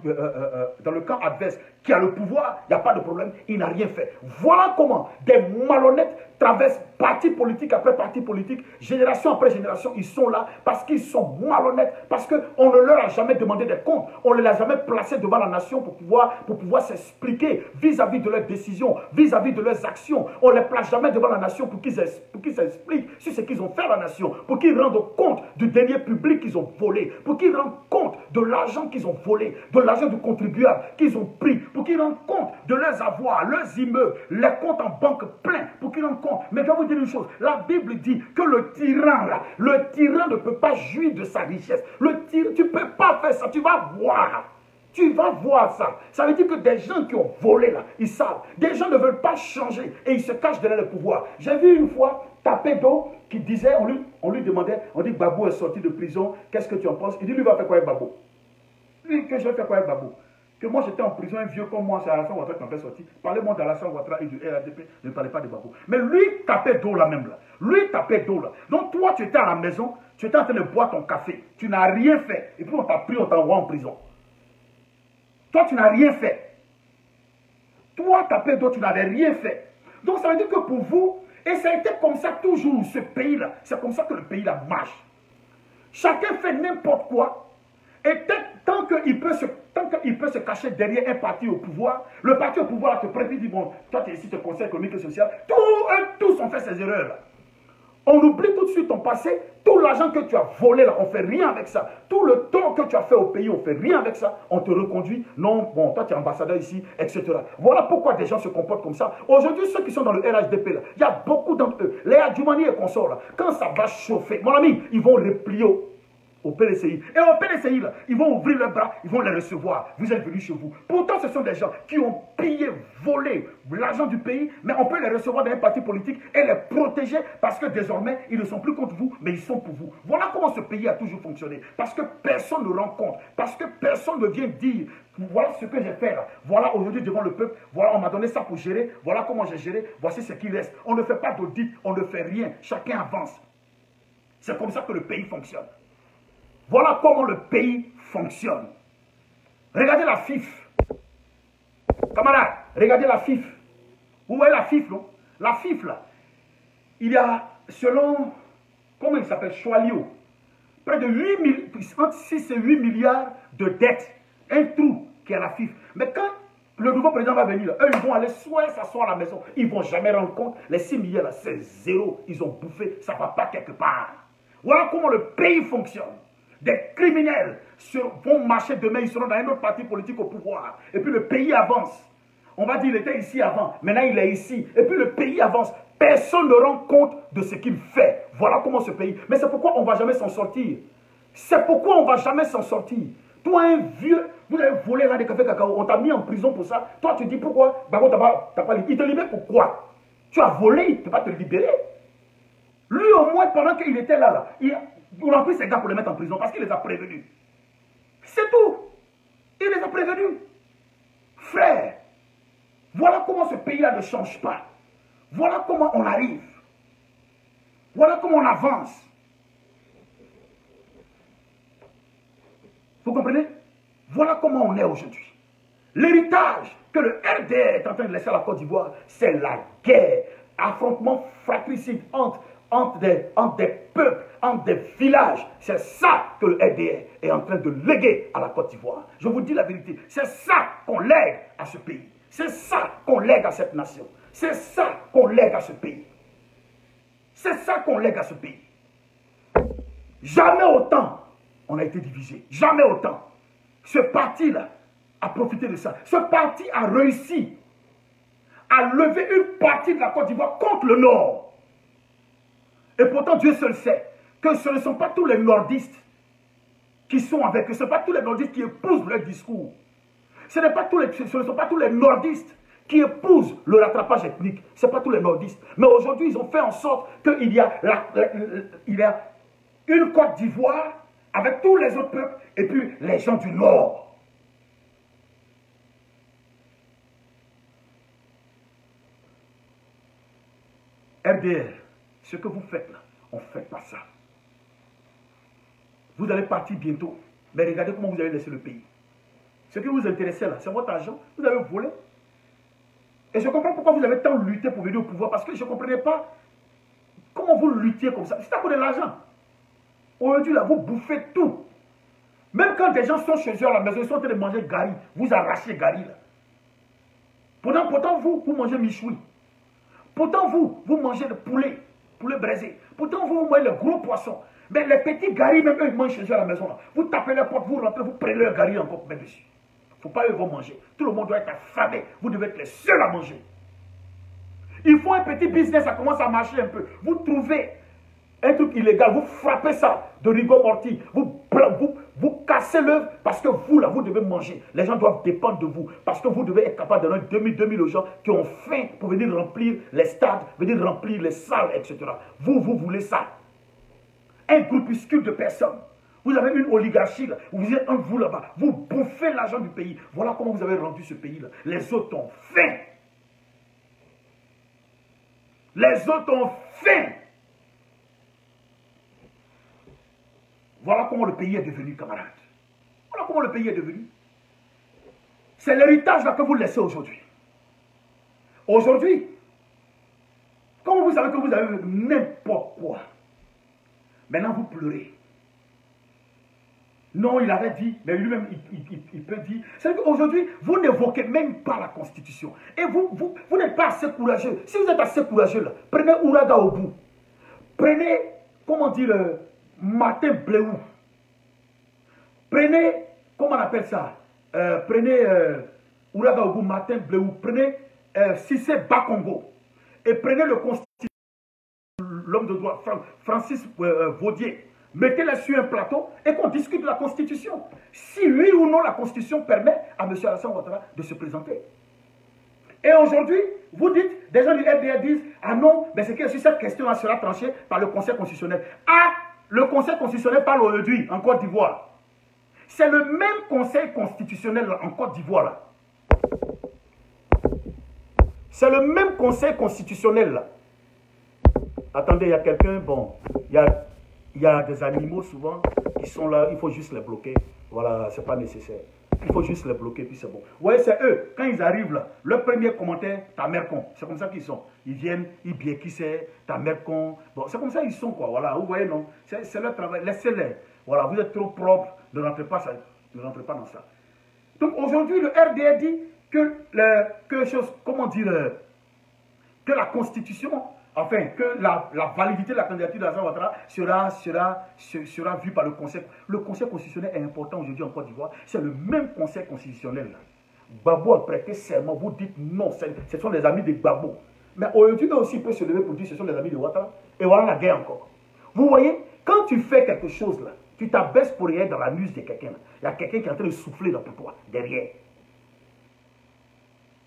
camp adverse, qui a le pouvoir, il n'y a pas de problème, il n'a rien fait. Voilà comment des malhonnêtes traversent parti politique après parti politique, génération après génération, ils sont là parce qu'ils sont malhonnêtes, parce qu'on ne leur a jamais demandé des comptes, on ne les a jamais placés devant la nation pour pouvoir s'expliquer vis-à-vis de leurs décisions, vis-à-vis de leurs actions. On ne les place jamais devant la nation pour qu'ils s'expliquent sur ce qu'ils ont fait à la nation, pour qu'ils rendent compte du denier public qu'ils ont volé, pour qu'ils rendent compte de l'argent qu'ils ont volé, de l'argent du contribuable qu'ils ont pris, pour qu'ils rendent compte de leurs avoirs, leurs immeubles, les comptes en banque pleins, pour qu'ils rendent compte. Mais je vais vous dire une chose, la Bible dit que le tyran là, le tyran ne peut pas jouir de sa richesse. Tu ne peux pas faire ça, tu vas voir. Tu vas voir ça. Ça veut dire que des gens qui ont volé là, ils savent. Des gens ne veulent pas changer et ils se cachent derrière le pouvoir. J'ai vu une fois Tapédo qui disait, on lui demandait, on dit Babou est sorti de prison, qu'est-ce que tu en penses? Il dit, lui va faire quoi avec Babou? Lui, que je vais faire quoi avec Babou? Que moi j'étais en prison, un vieux comme moi, c'est Alassane Ouattara qui m'a fait sortir. Parlez-moi d'Alassane Ouattara et du RDP, ne parlez pas de Babou. Mais lui tapait d'eau là même là. Lui tapait d'eau là. Donc toi tu étais à la maison, tu étais en train de boire ton café, tu n'as rien fait. Et puis on t'a pris, on t'envoie en prison. Toi tu n'as rien fait. Toi tapais d'eau, tu n'avais rien fait. Donc ça veut dire que pour vous, et ça a été comme ça toujours, ce pays-là, c'est comme ça que le pays-là marche. Chacun fait n'importe quoi. Et tant qu'il peut se cacher derrière un parti au pouvoir, le parti au pouvoir te prévient, dit, bon, toi tu es ici, tu es conseil économique et social, tous ont fait ces erreurs là. On oublie tout de suite ton passé, tout l'argent que tu as volé là, on ne fait rien avec ça. Tout le tort que tu as fait au pays, on ne fait rien avec ça. On te reconduit, non, bon, toi tu es ambassadeur ici, etc. Voilà pourquoi des gens se comportent comme ça. Aujourd'hui, ceux qui sont dans le RHDP là, il y a beaucoup d'entre eux, les Adjoumani et consorts là, quand ça va chauffer, mon ami, ils vont replier au PDCI. Et au PDCI, là, ils vont ouvrir leurs bras, ils vont les recevoir. Vous êtes venus chez vous. Pourtant, ce sont des gens qui ont pillé, volé l'argent du pays, mais on peut les recevoir dans un parti politique et les protéger parce que désormais, ils ne sont plus contre vous, mais ils sont pour vous. Voilà comment ce pays a toujours fonctionné. Parce que personne ne rend compte. Parce que personne ne vient dire, voilà ce que j'ai fait là. Voilà aujourd'hui devant le peuple, voilà, on m'a donné ça pour gérer, voilà comment j'ai géré, voici ce qui reste. On ne fait pas d'audit, on ne fait rien. Chacun avance. C'est comme ça que le pays fonctionne. Voilà comment le pays fonctionne. Regardez la FIF. Camarades, regardez la FIF. Vous voyez la FIF, non? La FIF, là, il y a, selon, comment il s'appelle, Choilio, près de 6 et 8 milliards de dettes. Un trou qui est la FIF. Mais quand le nouveau président va venir, là, eux, ils vont aller soit s'asseoir à la maison, ils ne vont jamais rendre compte, les 6 milliards, là, c'est zéro. Ils ont bouffé, ça ne va pas quelque part. Voilà comment le pays fonctionne. Des criminels vont marcher demain, ils seront dans un autre parti politique au pouvoir. Et puis le pays avance. On va dire qu'il était ici avant, maintenant il est ici. Et puis le pays avance. Personne ne rend compte de ce qu'il fait. Voilà comment ce pays. Mais c'est pourquoi on ne va jamais s'en sortir. C'est pourquoi on ne va jamais s'en sortir. Toi, un vieux, vous avez volé là des cafés cacao, on t'a mis en prison pour ça. Toi, tu dis pourquoi? Bah, t'as pas, il te libère pourquoi? Tu as volé, il ne peut pas te libérer. Lui, au moins, pendant qu'il était là, on a pris ces gars pour les mettre en prison parce qu'il les a prévenus. C'est tout. Il les a prévenus. Frère, voilà comment ce pays-là ne change pas. Voilà comment on arrive. Voilà comment on avance. Vous comprenez? Voilà comment on est aujourd'hui. L'héritage que le RDR est en train de laisser à la Côte d'Ivoire, c'est la guerre, affrontement fratricide entre des peuples, entre des villages. C'est ça que le RDR est en train de léguer à la Côte d'Ivoire. Je vous dis la vérité, c'est ça qu'on lègue à ce pays. C'est ça qu'on lègue à cette nation. C'est ça qu'on lègue à ce pays. C'est ça qu'on lègue à ce pays. Jamais autant on a été divisé. Jamais autant. Ce parti-là a profité de ça. Ce parti a réussi à lever une partie de la Côte d'Ivoire contre le Nord. Et pourtant, Dieu seul sait que ce ne sont pas tous les nordistes qui sont avec eux. Ce ne sont pas tous les nordistes qui épousent leur discours. Ce ne sont pas tous les nordistes qui épousent le rattrapage ethnique. Ce ne sont pas tous les nordistes. Mais aujourd'hui, ils ont fait en sorte qu'il y a une Côte d'Ivoire avec tous les autres peuples et puis les gens du Nord. RDR, ce que vous faites là, on ne fait pas ça. Vous allez partir bientôt, mais regardez comment vous allez laisser le pays. Ce qui vous intéresse là, c'est votre argent, vous avez volé. Et je comprends pourquoi vous avez tant lutté pour venir au pouvoir, parce que je ne comprenais pas comment vous luttiez comme ça. C'est à cause de l'argent. Aujourd'hui, là, vous bouffez tout. Même quand des gens sont chez eux à la maison, ils sont en train de manger gari, vous arrachez gari là. Pourtant vous mangez michoui. Pourtant vous mangez le poulet braisé. Pourtant vous mangez le gros poisson. Mais les petits garis, même eux, ils mangent chez eux à la maison là. Vous tapez la porte, vous rentrez, vous prenez le gari encore pour mettre dessus. Il ne faut pas eux vont manger. Tout le monde doit être affamé. Vous devez être les seuls à manger. Il faut un petit business, ça commence à marcher un peu. Vous trouvez un truc illégal, vous frappez ça de rigor mortis, vous cassez l'œuvre parce que vous, là, vous devez manger. Les gens doivent dépendre de vous parce que vous devez être capable de donner 2000 aux gens qui ont faim pour venir remplir les stades, venir remplir les salles, etc. Vous voulez ça. Un groupuscule de personnes. Vous avez une oligarchie, là, vous êtes un de vous là-bas, vous bouffez l'argent du pays. Voilà comment vous avez rendu ce pays-là. Les autres ont faim. Les autres ont faim. Voilà comment le pays est devenu, camarade. Voilà comment le pays est devenu. C'est l'héritage là que vous laissez aujourd'hui. Aujourd'hui, quand vous savez que vous avez n'importe quoi, maintenant vous pleurez. Non, il avait dit, mais lui-même, il peut dire. C'est qu'aujourd'hui, vous n'évoquez même pas la Constitution. Et vous n'êtes pas assez courageux. Si vous êtes assez courageux, là, prenez Ouraga au bout. Prenez, comment dire, Martin Bléou. Prenez, comment on appelle ça? Prenez Ouraga au bout, Martin Bléou. Prenez Cissé Bakongo. Et prenez le constitutionnel, l'homme de droit, Francis Vaudier. Mettez-les sur un plateau et qu'on discute de la Constitution. Si oui ou non la Constitution permet à M. Alassane Ouattara de se présenter. Et aujourd'hui, vous dites, des gens du RDR disent, ah non, mais c'est que si cette question-là sera tranchée par le Conseil constitutionnel. Ah, le Conseil constitutionnel parle aujourd'hui en Côte d'Ivoire. C'est le même Conseil constitutionnel en Côte d'Ivoire là. C'est le même Conseil constitutionnel là. Attendez, il y a quelqu'un, bon, il y a des animaux souvent qui sont là, il faut juste les bloquer. Voilà, c'est pas nécessaire. Il faut juste les bloquer, puis c'est bon. Vous voyez, c'est eux, quand ils arrivent là, le premier commentaire, ta mère con. C'est comme ça qu'ils sont. Ils viennent, ils biaquissent, ta mère con. Bon, c'est comme ça qu'ils sont, quoi. Voilà, vous voyez, non. C'est leur travail. Laissez-les. Voilà, vous êtes trop propre, ne rentrez pas dans ça. Donc aujourd'hui, le RDR dit que que la Constitution, enfin, que la validité de la candidature d'Alassane Ouattara sera vue par le Conseil. Le Conseil constitutionnel est important aujourd'hui en Côte d'Ivoire. C'est le même Conseil constitutionnel. Gbagbo a prêté serment. Vous dites non, ce sont les amis de Gbagbo. Mais aujourd'hui, eux aussi peuvent se lever pour dire que ce sont les amis de Ouattara. Et voilà la guerre encore. Vous voyez, quand tu fais quelque chose là, tu t'abaisses pour rien dans la muse de quelqu'un. Il y a quelqu'un qui est en train de souffler dans toi, derrière.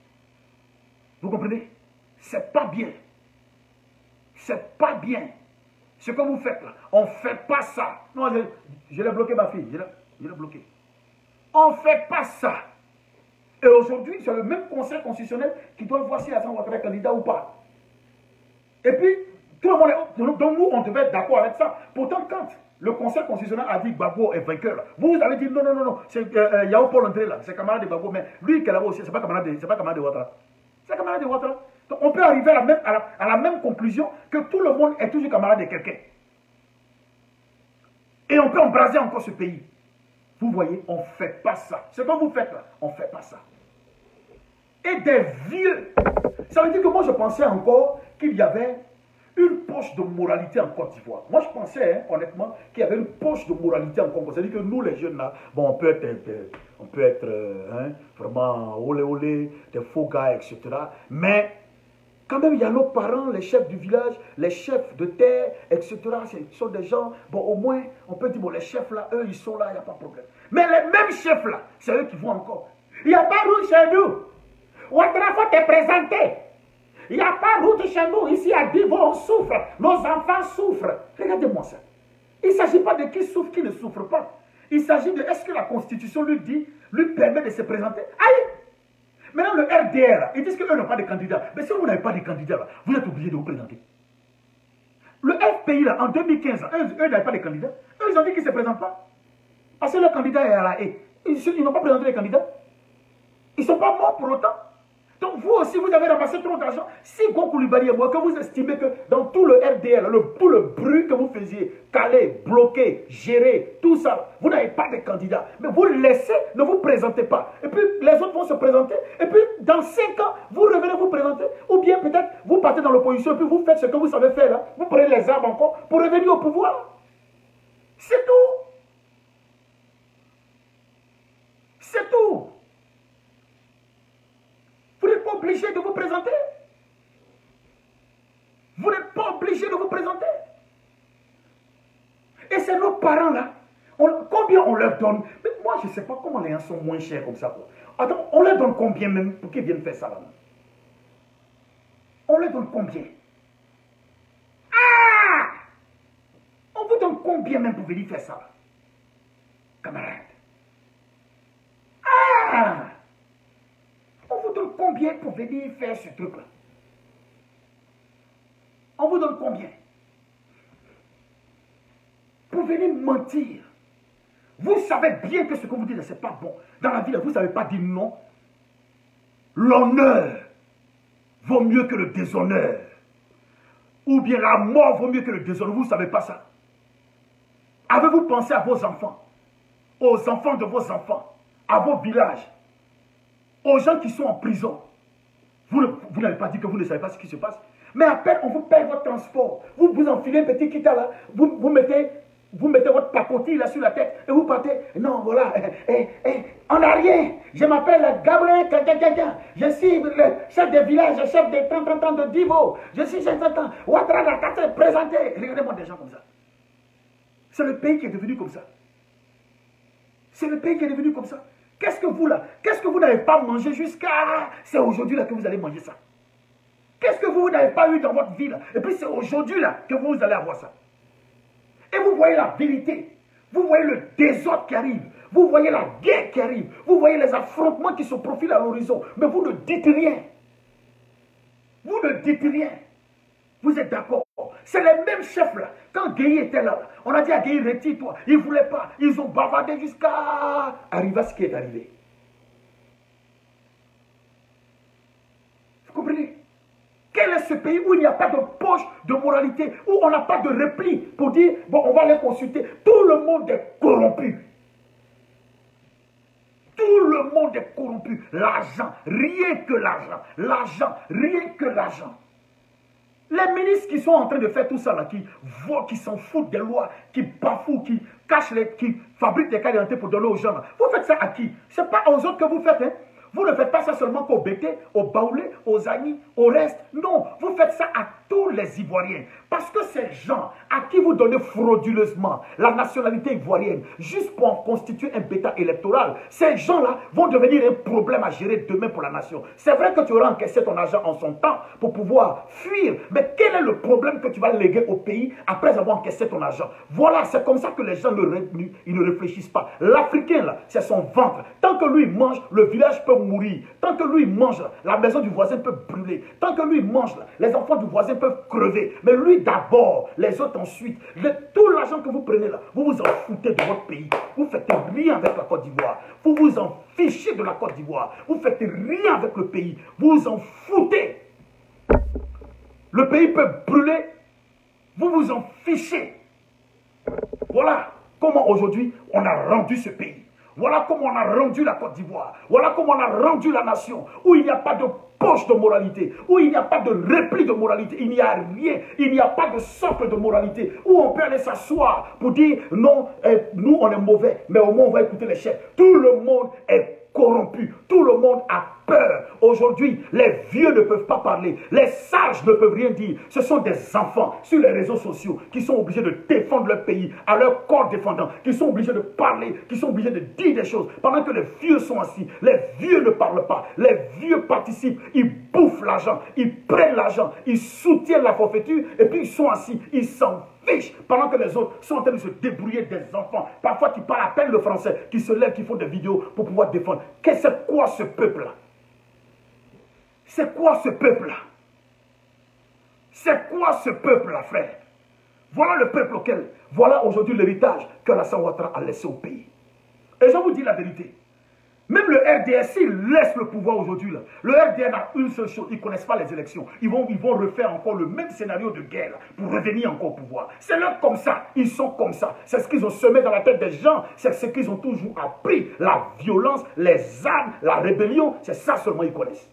Vous comprenez? C'est pas bien. C'est pas bien. Ce que vous faites là, on ne fait pas ça. Non, je l'ai bloqué, ma fille. Je l'ai bloqué. On ne fait pas ça. Et aujourd'hui, c'est le même conseil constitutionnel qui doit voir si Alassane Ouattara est candidat ou pas. Et puis, tout le monde, donc nous, on devait être d'accord avec ça. Pourtant, quand le conseil constitutionnel a dit que Gbagbo est vainqueur, vous avez dit non, c'est Yao Paul André là, c'est camarade de Gbagbo, mais lui qui est là-bas aussi, c'est pas camarade de Ouattara. C'est camarade de Ouattara. Donc on peut arriver à la même conclusion que tout le monde est toujours camarade de quelqu'un. Et on peut embraser encore ce pays. Vous voyez, on ne fait pas ça. Ce que vous faites là, on ne fait pas ça. Et des vieux. Ça veut dire que moi je pensais encore qu'il y avait une poche de moralité en Côte d'Ivoire. Moi je pensais, hein, honnêtement, qu'il y avait une poche de moralité en Congo. C'est-à-dire que nous les jeunes là, bon, on peut être hein, vraiment olé olé, des faux gars, etc. Mais quand même, il y a nos parents, les chefs du village, les chefs de terre, etc. Ce sont des gens, bon, au moins, on peut dire, bon, les chefs là, eux, ils sont là, il n'y a pas de problème. Mais les mêmes chefs là, c'est eux qui vont encore. Il n'y a pas route chez nous. Ouattara, faut te présenter. Il n'y a pas route chez nous. Ici, à Divo, on souffre. Nos enfants souffrent. Regardez-moi ça. Il ne s'agit pas de qui souffre, qui ne souffre pas. Il s'agit de, est-ce que la Constitution lui permet de se présenter? Aïe! Maintenant, le RDR, ils disent qu'eux n'ont pas de candidats. Mais si vous n'avez pas de candidats, là, vous êtes obligé de vous présenter. Le FPI, là, en 2015, eux n'avaient pas de candidats. Eux, ils ont dit qu'ils ne se présentent pas. Parce que le candidat est à la haie. Ils n'ont pas présenté les candidats. Ils ne sont pas morts pour autant. Donc vous aussi, vous avez ramassé trop d'argent. Si Gokoulibari et moi, que vous estimez que dans tout le RDL, tout le bruit que vous faisiez, caler, bloquer, gérer, tout ça, vous n'avez pas de candidat. Mais vous laissez, ne vous présentez pas. Et puis les autres vont se présenter. Et puis dans 5 ans, vous revenez vous présenter. Ou bien peut-être vous partez dans l'opposition et puis vous faites ce que vous savez faire là. Vous prenez les armes encore pour revenir au pouvoir. C'est tout. C'est tout. Vous n'êtes pas obligé de vous présenter. Vous n'êtes pas obligé de vous présenter. Et c'est nos parents là. Combien on leur donne? Mais moi, je ne sais pas comment les gens sont moins chers comme ça. Quoi. Attends, on leur donne combien même pour qu'ils viennent faire ça là? On leur donne combien? Ah! On vous donne combien même pour venir faire ça là? Camarade. Ah! On vous donne combien pour venir faire ce truc-là? On vous donne combien? Pour venir mentir. Vous savez bien que ce que vous dites, ce n'est pas bon. Dans la vie, vous ne savez pas dire non. L'honneur vaut mieux que le déshonneur. Ou bien la mort vaut mieux que le déshonneur. Vous ne savez pas ça. Avez-vous pensé à vos enfants? Aux enfants de vos enfants? À vos villages? Aux gens qui sont en prison? Vous n'avez pas dit que vous ne savez pas ce qui se passe. Mais à peine on vous paye votre transport. Vous enfilez un petit kita là. Vous mettez votre pacotille là sur la tête et vous partez. Non, voilà. On n'a rien. Je m'appelle Gabriel. Je suis le chef de village, chef de 30 ans de Divo. Je suis chef de temps. Ouattara Dakar présenté. Regardez-moi des gens comme ça. C'est le pays qui est devenu comme ça. C'est le pays qui est devenu comme ça. Qu'est-ce que vous là? Qu'est-ce que vous n'avez pas mangé jusqu'à... C'est aujourd'hui là que vous allez manger ça. Qu'est-ce que vous n'avez pas eu dans votre vie là? Et puis c'est aujourd'hui là que vous allez avoir ça. Et vous voyez la vérité. Vous voyez le désordre qui arrive. Vous voyez la guerre qui arrive. Vous voyez les affrontements qui se profilent à l'horizon. Mais vous ne dites rien. Vous ne dites rien. Vous êtes d'accord? C'est les mêmes chefs là. Quand Gueye était là, on a dit à Gueye, retire-toi. Ils ne voulaient pas. Ils ont bavardé jusqu'à arriver à ce qui est arrivé. Vous comprenez? Quel est ce pays où il n'y a pas de poche de moralité, où on n'a pas de repli pour dire, bon, on va les consulter. Tout le monde est corrompu. Tout le monde est corrompu. L'argent, rien que l'argent. L'argent, rien que l'argent. Les ministres qui sont en train de faire tout ça, là, qui s'en foutent des lois, qui bafouent, qui cachent, qui fabriquent des cartes d'identité pour donner aux gens, là. Vous faites ça à qui? Ce n'est pas aux autres que vous faites. Hein? Vous ne faites pas ça seulement qu'aux Bété, aux Baoulés, aux Agnis, au reste. Non, vous faites ça à tous les Ivoiriens. Parce que ces gens à qui vous donnez frauduleusement la nationalité ivoirienne, juste pour en constituer un bêta électoral, ces gens-là vont devenir un problème à gérer demain pour la nation. C'est vrai que tu auras encaissé ton argent en son temps pour pouvoir fuir, mais quel est le problème que tu vas léguer au pays après avoir encaissé ton argent? Voilà, c'est comme ça que les gens ils ne réfléchissent pas. L'Africain, là, c'est son ventre. Tant que lui mange, le village peut mourir. Tant que lui mange, la maison du voisin peut brûler. Tant que lui mange, les enfants du voisin peuvent crever. Mais lui d'abord, les autres ensuite. Tout l'argent que vous prenez là, vous vous en foutez de votre pays. Vous ne faites rien avec la Côte d'Ivoire. Vous vous en fichez de la Côte d'Ivoire. Vous ne faites rien avec le pays. Vous vous en foutez. Le pays peut brûler. Vous vous en fichez. Voilà comment aujourd'hui on a rendu ce pays. Voilà comment on a rendu la Côte d'Ivoire. Voilà comment on a rendu la nation. Où il n'y a pas de poche de moralité. Où il n'y a pas de repli de moralité. Il n'y a rien. Il n'y a pas de socle de moralité. Où on peut aller s'asseoir pour dire non, nous on est mauvais. Mais au moins on va écouter les chefs. Tout le monde est corrompu. Tout le monde a peur. Aujourd'hui, les vieux ne peuvent pas parler. Les sages ne peuvent rien dire. Ce sont des enfants sur les réseaux sociaux qui sont obligés de défendre leur pays à leur corps défendant, qui sont obligés de parler, qui sont obligés de dire des choses. Pendant que les vieux sont assis, les vieux ne parlent pas. Les vieux participent. Ils bouffent l'argent. Ils prennent l'argent. Ils soutiennent la forfaiture et puis ils sont assis. Ils s'en fichent. Pendant que les autres sont en train de se débrouiller des enfants. Parfois qui parlent à peine le français, qui se lèvent, qui font des vidéos pour pouvoir défendre. C'est quoi ce peuple-là? C'est quoi ce peuple-là? C'est quoi ce peuple-là, frère? Voilà le peuple auquel, voilà aujourd'hui l'héritage que Alassane Ouattara a laissé au pays. Et je vous dis la vérité. Même le RDS, s'il laisse le pouvoir aujourd'hui, le RDS a une seule chose, ils ne connaissent pas les élections. Ils vont refaire encore le même scénario de guerre pour revenir encore au pouvoir. C'est là comme ça, ils sont comme ça. C'est ce qu'ils ont semé dans la tête des gens, c'est ce qu'ils ont toujours appris. La violence, les armes, la rébellion, c'est ça seulement ils connaissent.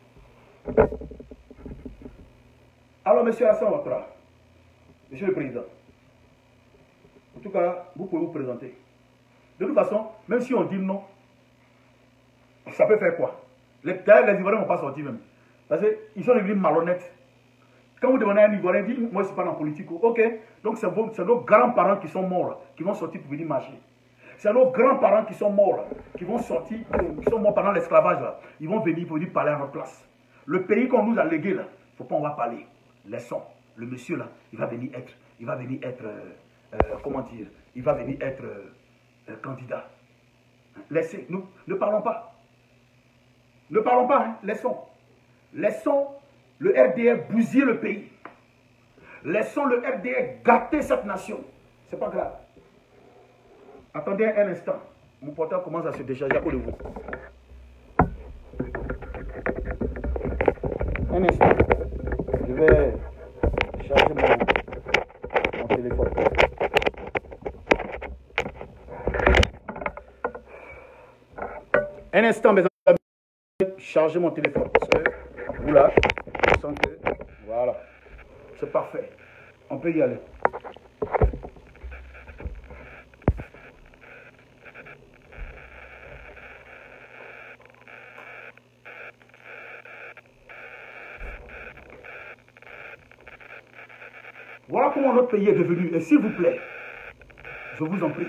Alors, monsieur Alassane Ouattara, monsieur le président, en tout cas, vous pouvez vous présenter. De toute façon, même si on dit non, ça peut faire quoi? Les Ivoiriens ne vont pas sortir même. Parce qu'ils sont devenus malhonnêtes. Quand vous demandez à un Ivoirien, dit, moi je ne suis pas dans la politique. Ok, donc c'est nos grands-parents qui sont morts, là, qui vont sortir pour venir marcher. C'est nos grands-parents qui sont morts, là, qui vont sortir, qui sont morts pendant l'esclavage. Ils vont venir parler à notre place. Le pays qu'on nous a légué, là, il ne faut pas on va parler. Laissons. Le monsieur là, il va venir être, comment dire, il va venir être candidat. Laissez, nous ne parlons pas. Ne parlons pas, hein. Laissons. Laissons le RDR bousiller le pays. Laissons le RDR gâter cette nation. C'est pas grave. Attendez un instant. Mon portable commence à se décharger à cause de vous. Un instant. Je vais charger mon téléphone. Un instant, mes amis. Charger mon téléphone. Parce que vous là, je sens que. Voilà. C'est parfait. On peut y aller. Voilà comment notre pays est devenu. Et s'il vous plaît, je vous en prie,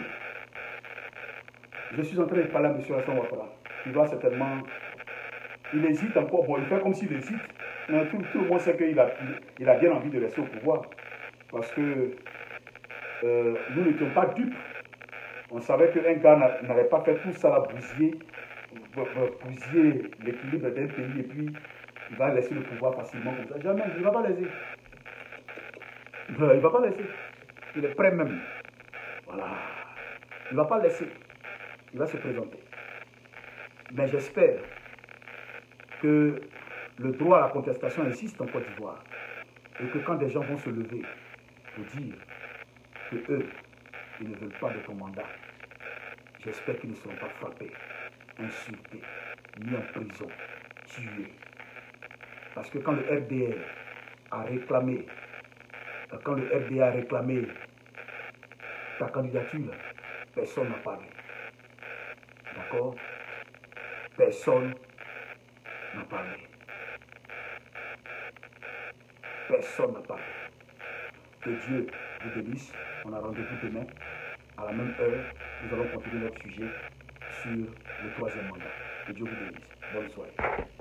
je suis en train de parler à M. Alassane Ouattara. Il doit certainement... Il hésite encore. Bon, il fait comme s'il hésite. Mais tout le monde sait qu'il a bien envie de rester au pouvoir. Parce que nous n'étions pas dupes. On savait qu'un gars n'avait pas fait tout ça, là, bousiller l'équilibre d'un pays et puis il va laisser le pouvoir facilement comme ça. Jamais, il ne va pas laisser. Il ne va pas laisser. Il est prêt même. Voilà. Il ne va pas laisser. Il va se présenter. Mais j'espère que le droit à la contestation existe en Côte d'Ivoire. Et que quand des gens vont se lever pour dire que eux, ils ne veulent pas de ton mandat, j'espère qu'ils ne seront pas frappés, insultés, mis en prison, tués. Parce que quand le RDR a réclamé ta candidature, personne n'a parlé. D'accord? Personne n'a parlé. Personne n'a parlé. Que Dieu vous bénisse. On a rendez-vous demain. À la même heure, nous allons continuer notre sujet sur le troisième mandat. Que Dieu vous bénisse. Bonne soirée.